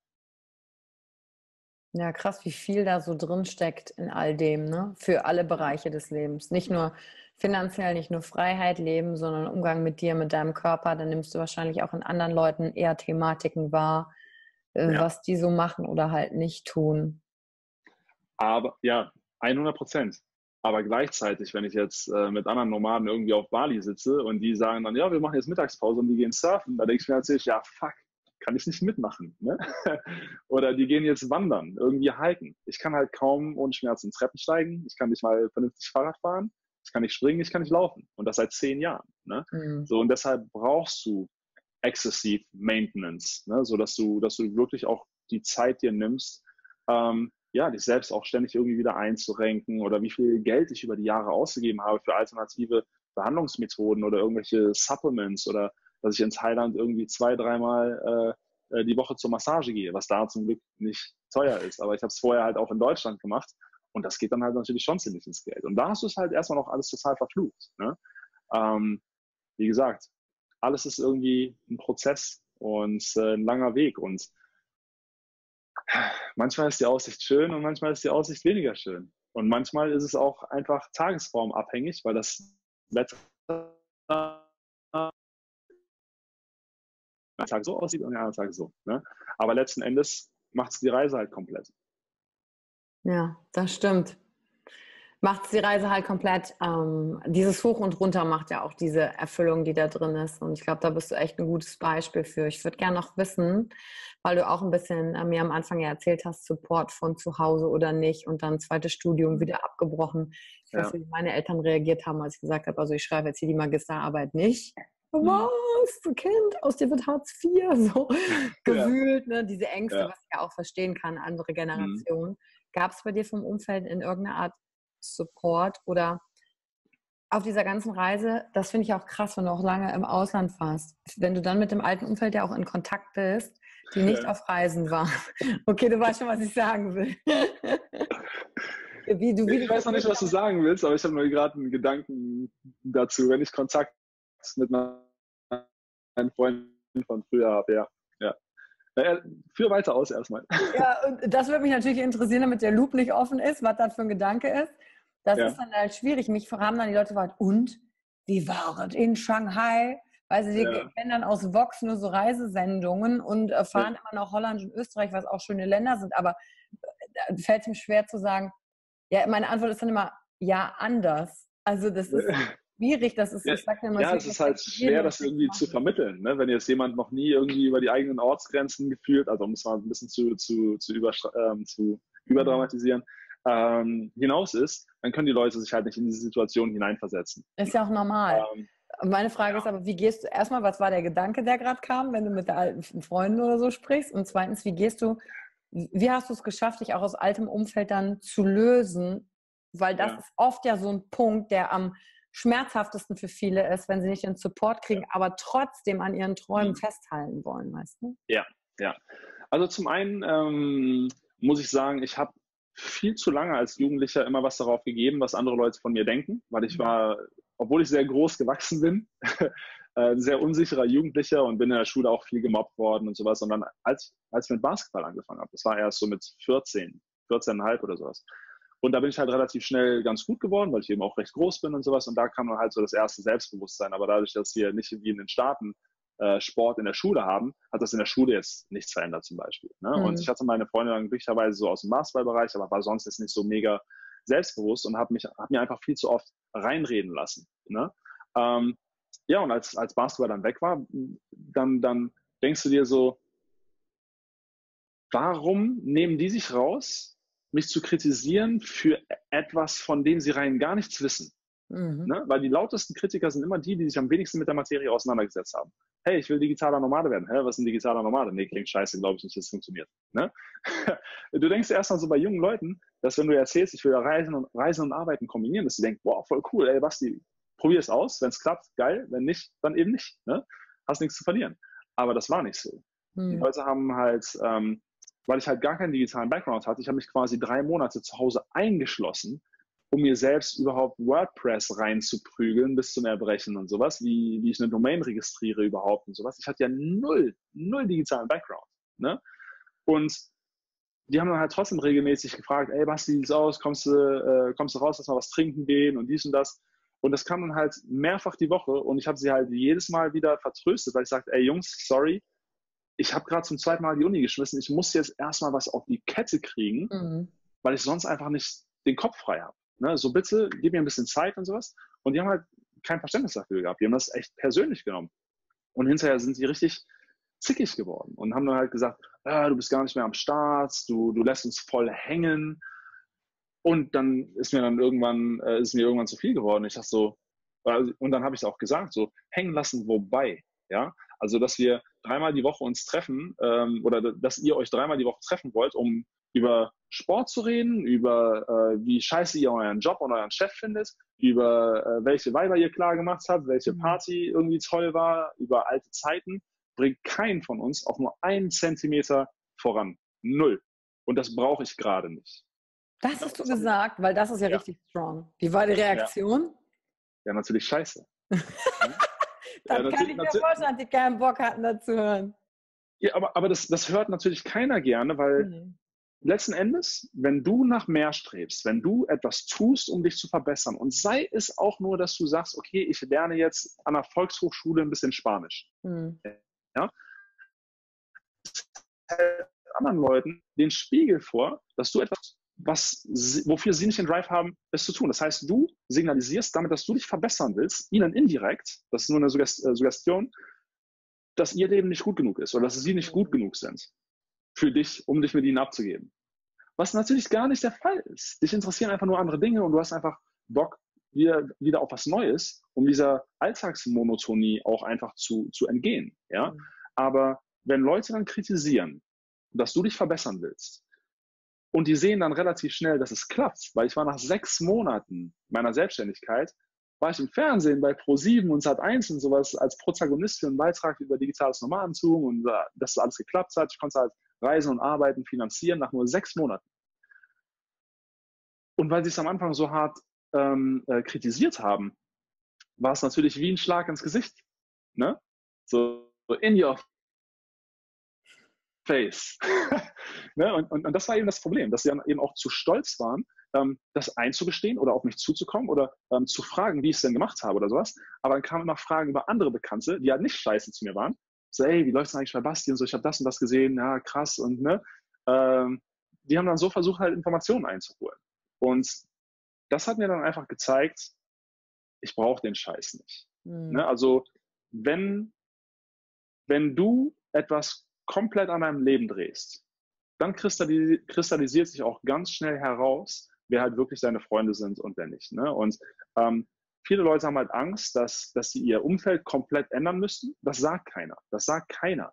Ja, krass, wie viel da so drin steckt in all dem, ne? Für alle Bereiche des Lebens. Nicht nur finanziell, nicht nur Freiheit leben, sondern Umgang mit dir, mit deinem Körper. Dann nimmst du wahrscheinlich auch in anderen Leuten eher Thematiken wahr, was die so machen oder halt nicht tun. Aber ja, 100%. Aber gleichzeitig, wenn ich jetzt mit anderen Nomaden irgendwie auf Bali sitze und die sagen dann, ja, wir machen jetzt Mittagspause und die gehen surfen, da denke ich mir natürlich, ja, fuck, kann ich nicht mitmachen. Ne? Oder die gehen jetzt wandern, irgendwie hiken. Ich kann halt kaum ohne Schmerzen Treppen steigen, ich kann nicht mal vernünftig Fahrrad fahren, ich kann nicht springen, ich kann nicht laufen. Und das seit 10 Jahren. Ne? So, und deshalb brauchst du excessive maintenance, ne? So dass du wirklich auch die Zeit dir nimmst, ja, dich selbst auch ständig irgendwie wieder einzurenken oder wie viel Geld ich über die Jahre ausgegeben habe für alternative Behandlungsmethoden oder irgendwelche Supplements oder dass ich in Thailand irgendwie 2-, 3-mal die Woche zur Massage gehe, was da zum Glück nicht teuer ist. Aber ich habe es vorher halt auch in Deutschland gemacht und das geht dann halt natürlich schon ziemlich ins Geld. Und da hast du es halt erstmal noch alles total verflucht. Ne? Wie gesagt, alles ist irgendwie ein Prozess und ein langer Weg. Und manchmal ist die Aussicht schön und manchmal ist die Aussicht weniger schön. Und manchmal ist es auch einfach tagesformabhängig, weil das Wetter einen Tag so aussieht und den anderen Tag so. Ne? Aber letzten Endes macht es die Reise halt komplett. Ja, das stimmt. Macht die Reise halt komplett. Dieses Hoch und Runter macht ja auch diese Erfüllung, die da drin ist. Und ich glaube, da bist du echt ein gutes Beispiel für. Ich würde gerne noch wissen, weil du auch ein bisschen mir am Anfang ja erzählt hast, Support von zu Hause oder nicht und dann zweites Studium wieder abgebrochen. Ich weiß nicht, wie meine Eltern reagiert haben, als ich gesagt habe, also ich schreibe jetzt hier die Magisterarbeit nicht. Was? Kind, aus dir wird Hartz IV, so gewühlt, ne? Diese Ängste, was ich ja auch verstehen kann, andere Generationen. Gab es bei dir vom Umfeld in irgendeiner Art Support oder auf dieser ganzen Reise? Das finde ich auch krass, wenn du auch lange im Ausland warst. Wenn du dann mit dem alten Umfeld ja auch in Kontakt bist, die nicht auf Reisen waren. Okay, du weißt schon, was ich sagen will. Ich weiß noch nicht, was du sagen willst, aber ich habe nur gerade einen Gedanken dazu, wenn ich Kontakt mit meinen Freunden von früher habe, ja. Führ weiter aus erstmal. Ja, und das würde mich natürlich interessieren, damit der Loop nicht offen ist, was das für ein Gedanke ist. Das ist dann halt schwierig. Mich haben dann die Leute gefragt, und wie war es in Shanghai? Weil sie kennen dann aus Vox nur so Reisesendungen und fahren immer nach Holland und Österreich, was auch schöne Länder sind. Aber fällt es mir schwer zu sagen, ja, meine Antwort ist dann immer, ja, anders. Also das ist schwierig, das ist, ich sag immer, es ist halt schwer, das irgendwie zu vermitteln, ne? Wenn jetzt jemand noch nie irgendwie über die eigenen Ortsgrenzen gefühlt, also um es mal ein bisschen zu überdramatisieren, hinaus ist, dann können die Leute sich halt nicht in diese Situation hineinversetzen. Ist ja auch normal. Meine Frage ist aber, wie gehst du, erstmal, was war der Gedanke, der gerade kam, wenn du mit der alten Freundin oder so sprichst? Und zweitens, wie hast du es geschafft, dich auch aus altem Umfeld dann zu lösen? Weil das ist oft ja so ein Punkt, der am schmerzhaftesten für viele ist, wenn sie nicht den Support kriegen, aber trotzdem an ihren Träumen festhalten wollen, weißt du? Ja. Also zum einen muss ich sagen, ich habe viel zu lange als Jugendlicher immer was darauf gegeben, was andere Leute von mir denken, weil ich war, obwohl ich sehr groß gewachsen bin, ein sehr unsicherer Jugendlicher und bin in der Schule auch viel gemobbt worden und sowas. Und dann, als ich mit Basketball angefangen habe, das war erst so mit 14,5 oder sowas. Und da bin ich halt relativ schnell ganz gut geworden, weil ich eben auch recht groß bin und sowas. Und da kam dann halt so das erste Selbstbewusstsein. Aber dadurch, dass wir nicht wie in den Staaten Sport in der Schule haben, hat das in der Schule jetzt nichts verändert zum Beispiel. Ne? Und ich hatte meine Freunde dann glücklicherweise so aus dem Basketballbereich, aber war sonst jetzt nicht so mega selbstbewusst und hab mir einfach viel zu oft reinreden lassen. Ne? Ja, und als Basketball dann weg war, dann denkst du dir so, warum nehmen die sich raus, mich zu kritisieren für etwas, von dem sie rein gar nichts wissen? Ne? Weil die lautesten Kritiker sind immer die sich am wenigsten mit der Materie auseinandergesetzt haben. Hey, ich will digitaler Nomade werden. Hä, was ist ein digitaler Nomade? Nee, klingt scheiße, glaube ich nicht, dass es funktioniert. Ne? Du denkst erstmal so bei jungen Leuten, dass wenn du erzählst, ich will da Reisen und Arbeiten kombinieren, dass sie denken, wow, voll cool, ey, Basti, probier es aus, wenn es klappt, geil, wenn nicht, dann eben nicht. Ne? Hast nichts zu verlieren. Aber das war nicht so. Die Leute haben halt, weil ich halt gar keinen digitalen Background hatte, ich habe mich quasi 3 Monate zu Hause eingeschlossen, um mir selbst überhaupt WordPress reinzuprügeln bis zum Erbrechen und sowas, wie ich eine Domain registriere überhaupt und sowas. Ich hatte ja null digitalen Background. Ne? Und die haben dann halt trotzdem regelmäßig gefragt, ey Basti, wie sieht's aus, kommst du raus, lass mal was trinken gehen und dies und das. Und das kam dann halt mehrfach die Woche und ich habe sie halt jedes Mal wieder vertröstet, weil ich sagte, ey Jungs, sorry, ich habe gerade zum 2. Mal die Uni geschmissen, ich muss jetzt erstmal was auf die Kette kriegen, weil ich sonst einfach nicht den Kopf frei habe. Ne? So bitte, gib mir ein bisschen Zeit und sowas. Und die haben halt kein Verständnis dafür gehabt. Die haben das echt persönlich genommen. Und hinterher sind sie richtig zickig geworden und haben dann halt gesagt, du bist gar nicht mehr am Start, du lässt uns voll hängen. Und dann ist mir irgendwann zu viel geworden. Ich dachte so, und dann habe ich es auch gesagt, so hängen lassen, wobei, ja. Also, dass wir dreimal die Woche uns treffen oder dass ihr euch dreimal die Woche treffen wollt, um über Sport zu reden, über wie scheiße ihr euren Job und euren Chef findet, über welche Weiber ihr klar gemacht habt, welche Party irgendwie toll war, über alte Zeiten, bringt keinen von uns auch nur einen Zentimeter voran. Null. Und das brauche ich gerade nicht. Das hast du gesagt, weil das ist ja richtig strong. Wie war die Reaktion? Ja, natürlich scheiße. Dann kann ich mir vorstellen, dass die keinen Bock hatten, dazu hören. Ja, aber das hört natürlich keiner gerne, weil letzten Endes, wenn du nach mehr strebst, wenn du etwas tust, um dich zu verbessern, und sei es auch nur, dass du sagst, okay, ich lerne jetzt an der Volkshochschule ein bisschen Spanisch. Ja? Anderen Leuten den Spiegel vor, dass du etwas, wofür sie nicht den Drive haben, es zu tun. Das heißt, du signalisierst damit, dass du dich verbessern willst, ihnen indirekt, das ist nur eine Suggestion, dass ihr Leben nicht gut genug ist oder dass sie nicht gut genug sind für dich, um dich mit ihnen abzugeben. Was natürlich gar nicht der Fall ist. Dich interessieren einfach nur andere Dinge und du hast einfach Bock wieder auf was Neues, um dieser Alltagsmonotonie auch einfach zu entgehen. Ja? Aber wenn Leute dann kritisieren, dass du dich verbessern willst und die sehen dann relativ schnell, dass es klappt, weil ich war nach 6 Monaten meiner Selbstständigkeit, war ich im Fernsehen bei Pro7 und Sat.1 und sowas als Protagonist für einen Beitrag über digitales Nomadentum und dass das alles geklappt hat. Ich konnte halt Reisen und Arbeiten finanzieren nach nur 6 Monaten. Und weil sie es am Anfang so hart kritisiert haben, war es natürlich wie ein Schlag ins Gesicht. Ne? So in your face. Ne? Und das war eben das Problem, dass sie dann eben auch zu stolz waren, das einzugestehen oder auf mich zuzukommen oder zu fragen, wie ich es denn gemacht habe oder sowas. Aber dann kamen immer Fragen über andere Bekannte, die halt nicht scheiße zu mir waren. So, ey, wie läuft es eigentlich bei Basti und so, ich habe das und das gesehen, ja, krass und ne. Die haben dann so versucht, halt Informationen einzuholen. Und das hat mir dann einfach gezeigt, ich brauche den Scheiß nicht. Ne? Also, wenn du etwas komplett an deinem Leben drehst, dann kristallisiert sich auch ganz schnell heraus, wer halt wirklich deine Freunde sind und wer nicht. Ne? Und viele Leute haben halt Angst, dass sie ihr Umfeld komplett ändern müssten. Das sagt keiner. Das sagt keiner.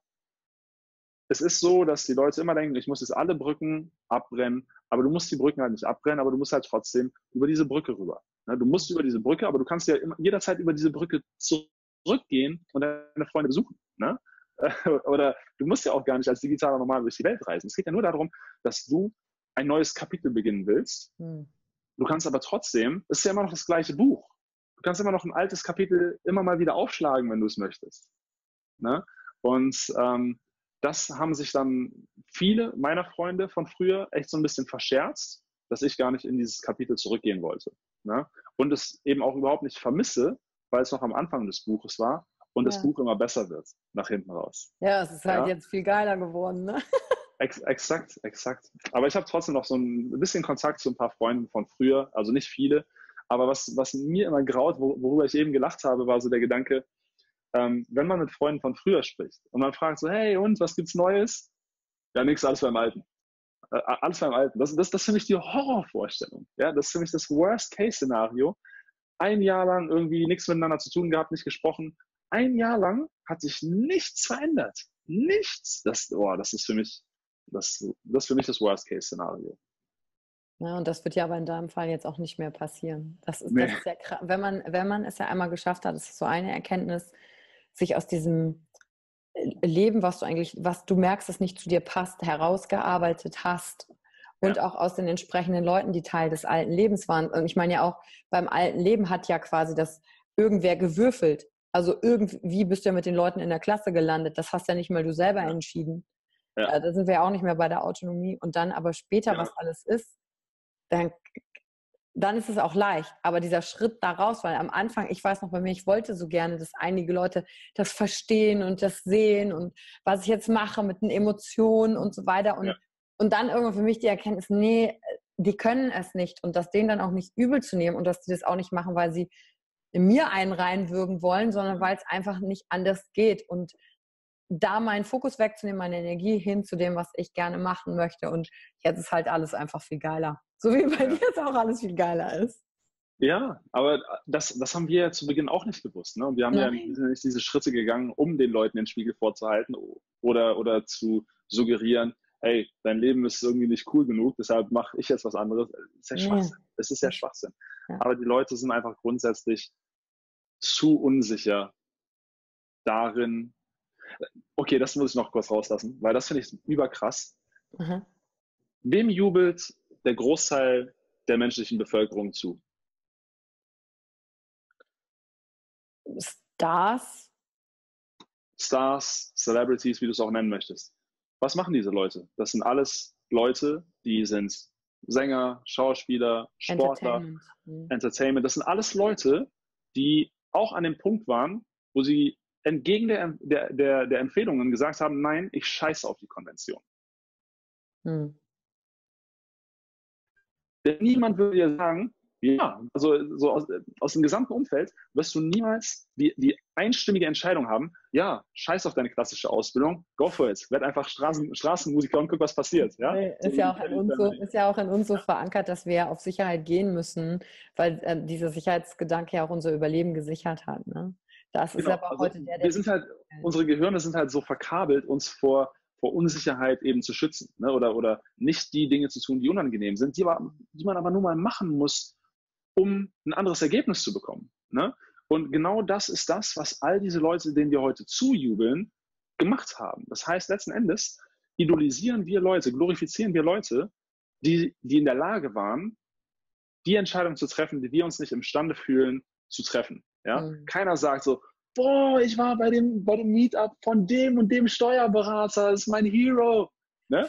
Es ist so, dass die Leute immer denken, ich muss jetzt alle Brücken abbrennen, aber du musst die Brücken halt nicht abbrennen, aber du musst halt trotzdem über diese Brücke rüber. Ne? Du musst über diese Brücke, aber du kannst ja jederzeit über diese Brücke zurückgehen und deine Freunde besuchen. Ne? Oder du musst ja auch gar nicht als digitaler Nomade durch die Welt reisen. Es geht ja nur darum, dass du ein neues Kapitel beginnen willst. Du kannst aber trotzdem, es ist ja immer noch das gleiche Buch. Du kannst immer noch ein altes Kapitel immer mal wieder aufschlagen, wenn du es möchtest. Ne? Und das haben sich dann viele meiner Freunde von früher echt so ein bisschen verscherzt, dass ich gar nicht in dieses Kapitel zurückgehen wollte. Ne? Und es eben auch überhaupt nicht vermisse, weil es noch am Anfang des Buches war und das Buch immer besser wird, nach hinten raus. Ja, es ist halt jetzt viel geiler geworden, ne? Exakt. Aber ich habe trotzdem noch so ein bisschen Kontakt zu ein paar Freunden von früher, also nicht viele. Aber was mir immer graut, worüber ich eben gelacht habe, war so der Gedanke, wenn man mit Freunden von früher spricht und man fragt so, hey, und, was gibt's Neues? Ja, nix, alles beim Alten. Alles beim Alten. Das ist für mich die Horrorvorstellung. Ja, das ist für mich das Worst-Case-Szenario. 1 Jahr lang irgendwie nichts miteinander zu tun gehabt, nicht gesprochen. 1 Jahr lang hat sich nichts verändert. Nichts. Das ist für mich das Worst-Case-Szenario. Ja, und das wird ja aber in deinem Fall jetzt auch nicht mehr passieren. Das ist ja krass. Wenn man es ja einmal geschafft hat, das ist so eine Erkenntnis, sich aus diesem Leben, was du merkst, dass nicht zu dir passt, herausgearbeitet hast und auch aus den entsprechenden Leuten, die Teil des alten Lebens waren. Und ich meine ja auch, beim alten Leben hat ja quasi das irgendwer gewürfelt. Also irgendwie bist du ja mit den Leuten in der Klasse gelandet. Das hast ja nicht mal du selber entschieden. Ja. Da sind wir ja auch nicht mehr bei der Autonomie. Und dann aber später, was alles ist, dann ist es auch leicht. Aber dieser Schritt da raus, weil am Anfang, ich weiß noch bei mir, ich wollte so gerne, dass einige Leute das verstehen und das sehen und was ich jetzt mache mit den Emotionen und so weiter. Und dann irgendwann für mich die Erkenntnis, nee, die können es nicht. Und das denen dann auch nicht übel zu nehmen und dass die das auch nicht machen, weil sie in mir einen reinwürgen wollen, sondern weil es einfach nicht anders geht. Und da meinen Fokus wegzunehmen, meine Energie hin zu dem, was ich gerne machen möchte. Und jetzt ist halt alles einfach viel geiler. So wie bei dir jetzt auch alles viel geiler ist. Ja, aber das haben wir ja zu Beginn auch nicht gewusst. Ne? Und wir Nein. sind nicht diese Schritte gegangen, um den Leuten den Spiegel vorzuhalten oder zu suggerieren, hey, dein Leben ist irgendwie nicht cool genug, deshalb mache ich jetzt was anderes. Das ist ja Nee. Schwachsinn. Es ist ja Schwachsinn. Ja. Aber die Leute sind einfach grundsätzlich zu unsicher darin. Okay, das muss ich noch kurz rauslassen, weil das finde ich überkrass. Aha. Wem jubelt der Großteil der menschlichen Bevölkerung zu? Stars. Stars, Celebrities, wie du es auch nennen möchtest. Was machen diese Leute? Das sind alles Leute, die sind Sänger, Schauspieler, Sportler, Entertainment. Mhm. Entertainment. Das sind alles Leute, die auch an dem Punkt waren, wo sie entgegen der Empfehlungen gesagt haben, nein, ich scheiße auf die Konvention. Mhm. Denn niemand würde dir sagen, ja, also so aus dem gesamten Umfeld wirst du niemals die einstimmige Entscheidung haben, ja, scheiß auf deine klassische Ausbildung, go for it, werd einfach Straßenmusiker und guck, was passiert. Ja? Nee, So ist ja auch in uns so ja. verankert, dass wir auf Sicherheit gehen müssen, weil dieser Sicherheitsgedanke ja auch unser Überleben gesichert hat. Ne? Das ist Genau, aber also heute der wir sind halt, unsere Gehirne sind halt so verkabelt, uns vor Unsicherheit eben zu schützen, ne? Oder nicht die Dinge zu tun, die unangenehm sind, die man aber nur mal machen muss, um ein anderes Ergebnis zu bekommen. Ne? Und genau das ist das, was all diese Leute, denen wir heute zujubeln, gemacht haben. Das heißt, letzten Endes idolisieren wir Leute, glorifizieren wir Leute, die in der Lage waren, die Entscheidung zu treffen, die wir uns nicht imstande fühlen zu treffen. Ja? Mhm. Keiner sagt so, boah, ich war bei dem Meetup von dem und dem Steuerberater, das ist mein Hero. Ne?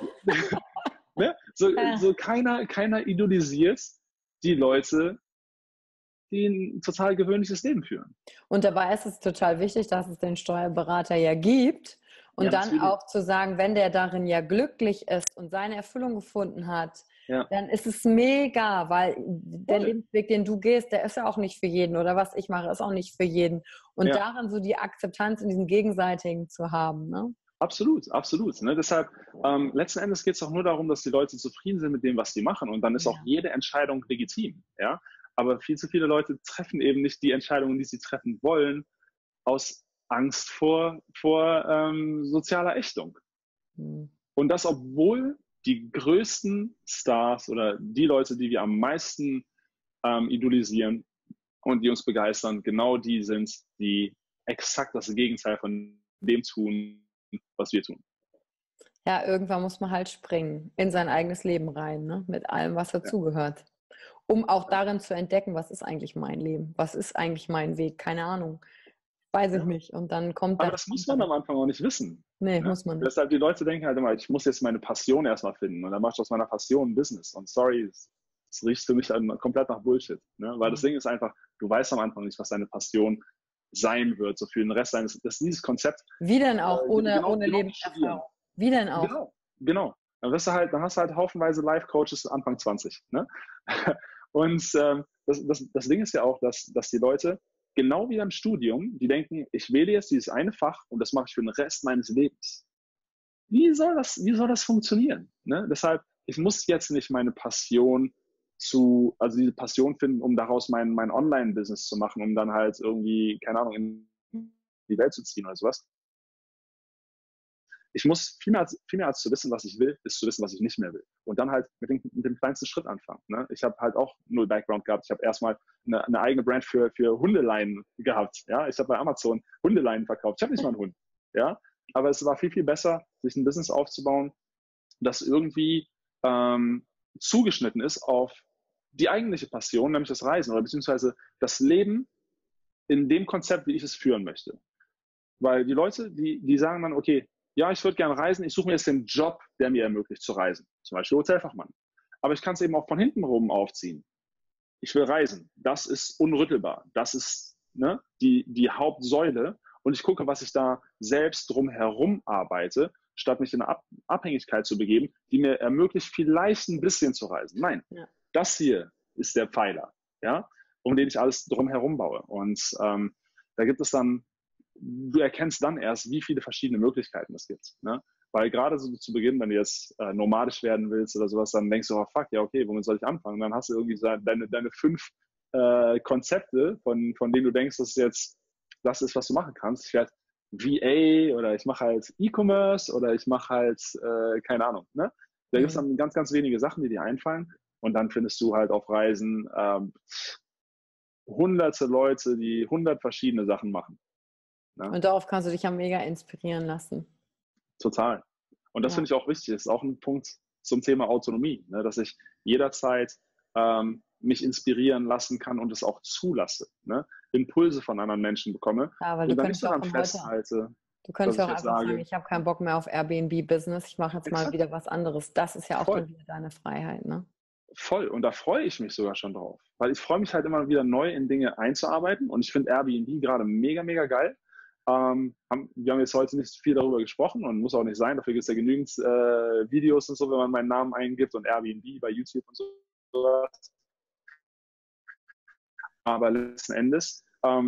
Ne? So keiner idolisiert die Leute, die ein total gewöhnliches Leben führen. Und dabei ist es total wichtig, dass es den Steuerberater ja gibt und Ja, dann natürlich. auch zu sagen, wenn der darin ja glücklich ist und seine Erfüllung gefunden hat, Ja. dann ist es mega, weil der Lebensweg, den du gehst, der ist ja auch nicht für jeden oder was ich mache, ist auch nicht für jeden. Und darin so die Akzeptanz in diesem Gegenseitigen zu haben. Ne? Absolut, absolut. Ne? Deshalb, letzten Endes geht es auch nur darum, dass die Leute zufrieden sind mit dem, was sie machen. Und dann ist auch jede Entscheidung legitim. Ja? Aber viel zu viele Leute treffen eben nicht die Entscheidungen, die sie treffen wollen, aus Angst vor sozialer Ächtung. Mhm. Und das, obwohl die größten Stars oder die Leute, die wir am meisten idolisieren und die uns begeistern, genau die sind, die exakt das Gegenteil von dem tun, was wir tun. Ja, irgendwann muss man halt springen in sein eigenes Leben rein, ne? Mit allem, was dazugehört. Um auch darin zu entdecken, was ist eigentlich mein Leben? Was ist eigentlich mein Weg? Keine Ahnung. Weiß ich nicht. Und dann kommt Aber das muss man am Anfang auch nicht wissen. Nee, Ne? muss man nicht. Deshalb die Leute denken halt immer, ich muss jetzt meine Passion erstmal finden und dann mache ich aus meiner Passion ein Business. Und sorry, das riecht für mich komplett nach Bullshit. Ne? Weil das Ding ist einfach, du weißt am Anfang nicht, was deine Passion sein wird, so für den Rest deines, das ist dieses Konzept. Wie denn auch, ohne genau Lebenserfahrung? Wie denn auch? Genau. Dann hast du halt haufenweise Life-Coaches Anfang 20. Ne? Und das Ding ist ja auch, dass die Leute, genau wie beim Studium, die denken, ich wähle jetzt dieses eine Fach und das mache ich für den Rest meines Lebens. Wie soll das funktionieren? Ne? Deshalb, ich muss jetzt nicht meine Passion also diese Passion finden, um daraus mein Online-Business zu machen, um dann halt irgendwie, keine Ahnung, in die Welt zu ziehen oder sowas. Ich muss viel mehr als zu wissen, was ich will, ist zu wissen, was ich nicht mehr will. Und dann halt mit dem kleinsten Schritt anfangen. Ne? Ich habe halt auch null Background gehabt. Ich habe erstmal eine eigene Brand für Hundeleinen gehabt. Ja? Ich habe bei Amazon Hundeleinen verkauft. Ich habe nicht mal einen Hund. Ja? Aber es war viel, viel besser, sich ein Business aufzubauen, das irgendwie zugeschnitten ist auf die eigentliche Passion, nämlich das Reisen oder beziehungsweise das Leben in dem Konzept, wie ich es führen möchte. Weil die Leute, die sagen dann, okay, ja, ich würde gerne reisen, ich suche mir jetzt den Job, der mir ermöglicht zu reisen. Zum Beispiel Hotelfachmann. Aber ich kann es eben auch von hinten rum aufziehen. Ich will reisen. Das ist unrüttelbar. Das ist die Hauptsäule. Und ich gucke, was ich da selbst drumherum arbeite, statt mich in eine Abhängigkeit zu begeben, die mir ermöglicht, vielleicht ein bisschen zu reisen. Nein, das hier ist der Pfeiler, ja, um den ich alles drumherum baue. Und da gibt es dann, du erkennst dann erst, wie viele verschiedene Möglichkeiten es gibt. Ne? Weil gerade so zu Beginn, wenn du jetzt nomadisch werden willst oder sowas, dann denkst du, oh fuck, ja okay, womit soll ich anfangen? Dann hast du irgendwie deine 5 Konzepte, von denen du denkst, dass es jetzt das ist, was du machen kannst. Ich werde VA oder ich mache halt E-Commerce oder ich mache halt, keine Ahnung. Ne? Da gibt es dann ganz, ganz wenige Sachen, die dir einfallen. Und dann findest du halt auf Reisen hunderte Leute, die 100 verschiedene Sachen machen. Ne? Und darauf kannst du dich ja mega inspirieren lassen. Total. Und das finde ich auch wichtig. Das ist auch ein Punkt zum Thema Autonomie, ne? Dass ich jederzeit mich inspirieren lassen kann und es auch zulasse. Ne? Impulse von anderen Menschen bekomme. Ja, weil und du dann könntest nicht auch daran festhalte. Du könntest ja auch jetzt einfach sage, sagen, ich habe keinen Bock mehr auf Airbnb-Business, ich mache jetzt mal wieder was anderes. Das ist ja auch voll. dann wieder deine Freiheit, ne? Voll. Und da freue ich mich sogar schon drauf. Weil ich freue mich halt immer wieder neu in Dinge einzuarbeiten. Und ich finde Airbnb gerade mega, mega geil. Wir haben jetzt heute nicht viel darüber gesprochen und muss auch nicht sein. Dafür gibt es ja genügend Videos und so, wenn man meinen Namen eingibt und Airbnb bei YouTube und so. Aber letzten Endes,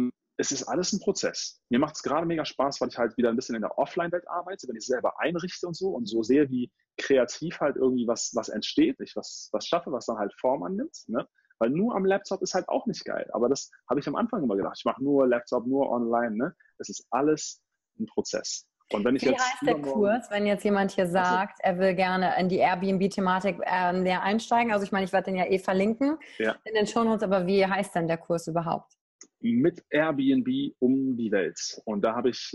es ist alles ein Prozess. Mir macht es gerade mega Spaß, weil ich halt wieder ein bisschen in der Offline-Welt arbeite, wenn ich selber einrichte und so sehe, wie kreativ halt irgendwie was entsteht, ich was schaffe, was dann halt Form annimmt. Ne? Weil nur am Laptop ist halt auch nicht geil. Aber das habe ich am Anfang immer gedacht. Ich mache nur Laptop, nur online. Ne? Es ist alles ein Prozess. Und wenn ich Wie jetzt heißt der Kurs, wenn jetzt jemand hier sagt, er will gerne in die Airbnb-Thematik näher einsteigen? Also ich meine, ich werde den ja verlinken in den Shownotes, aber wie heißt denn der Kurs überhaupt? Mit Airbnb um die Welt. Und da habe ich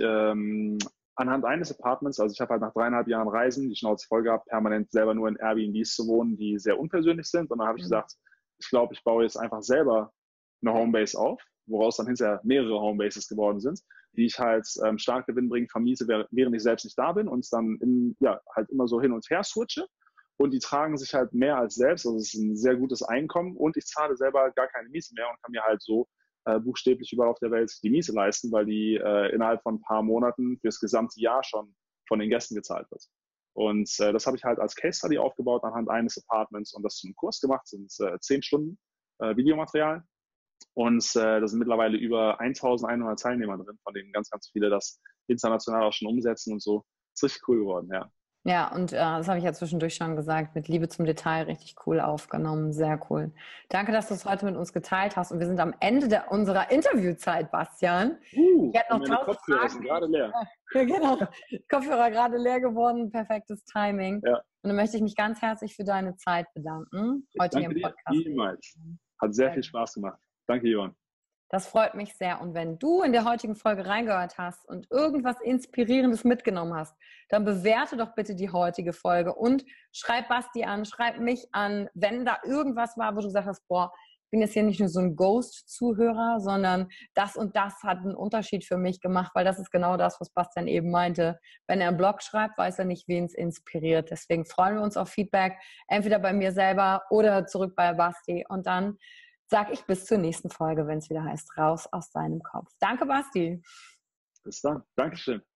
anhand eines Apartments, also ich habe halt nach 3,5 Jahren Reisen die Schnauze voll gehabt, permanent selber nur in Airbnbs zu wohnen, die sehr unpersönlich sind. Und dann habe ich gesagt, ich glaube, ich baue jetzt einfach selber eine Homebase auf, woraus dann hinterher mehrere Homebases geworden sind, die ich halt stark gewinnbringend vermiete, während ich selbst nicht da bin und dann halt immer so hin und her switche. Und die tragen sich halt mehr als selbst. Also es ist ein sehr gutes Einkommen und ich zahle selber gar keine Miete mehr und kann mir halt so buchstäblich überall auf der Welt die Miete leisten, weil die innerhalb von ein paar Monaten fürs gesamte Jahr schon von den Gästen gezahlt wird. Und das habe ich halt als Case Study aufgebaut anhand eines Apartments und das zum Kurs gemacht, sind 10 Stunden Videomaterial. Und da sind mittlerweile über 1100 Teilnehmer drin, von denen ganz, ganz viele das international auch schon umsetzen und so. Ist richtig cool geworden, ja. Ja, und das habe ich ja zwischendurch schon gesagt, mit Liebe zum Detail richtig cool aufgenommen, sehr cool. Danke, dass du es heute mit uns geteilt hast und wir sind am Ende unserer Interviewzeit, Bastian. Ich hätte noch 1000 Kopfhörer sind gerade leer. Ja, genau. Kopfhörer gerade leer geworden, perfektes Timing. Ja. Und dann möchte ich mich ganz herzlich für deine Zeit bedanken, heute hier im Podcast. Niemals. Hat sehr viel Spaß gemacht. Danke, Johann. Das freut mich sehr. Und wenn du in der heutigen Folge reingehört hast und irgendwas Inspirierendes mitgenommen hast, dann bewerte doch bitte die heutige Folge und schreib Basti an, schreib mich an, wenn da irgendwas war, wo du gesagt hast, boah, ich bin jetzt hier nicht nur so ein Ghost-Zuhörer, sondern das und das hat einen Unterschied für mich gemacht, weil das ist genau das, was Bastian eben meinte. Wenn er einen Blog schreibt, weiß er nicht, wen es inspiriert. Deswegen freuen wir uns auf Feedback, entweder bei mir selber oder zurück bei Basti. Und dann sag ich bis zur nächsten Folge, wenn es wieder heißt, raus aus deinem Kopf. Danke, Basti. Bis dann. Dankeschön.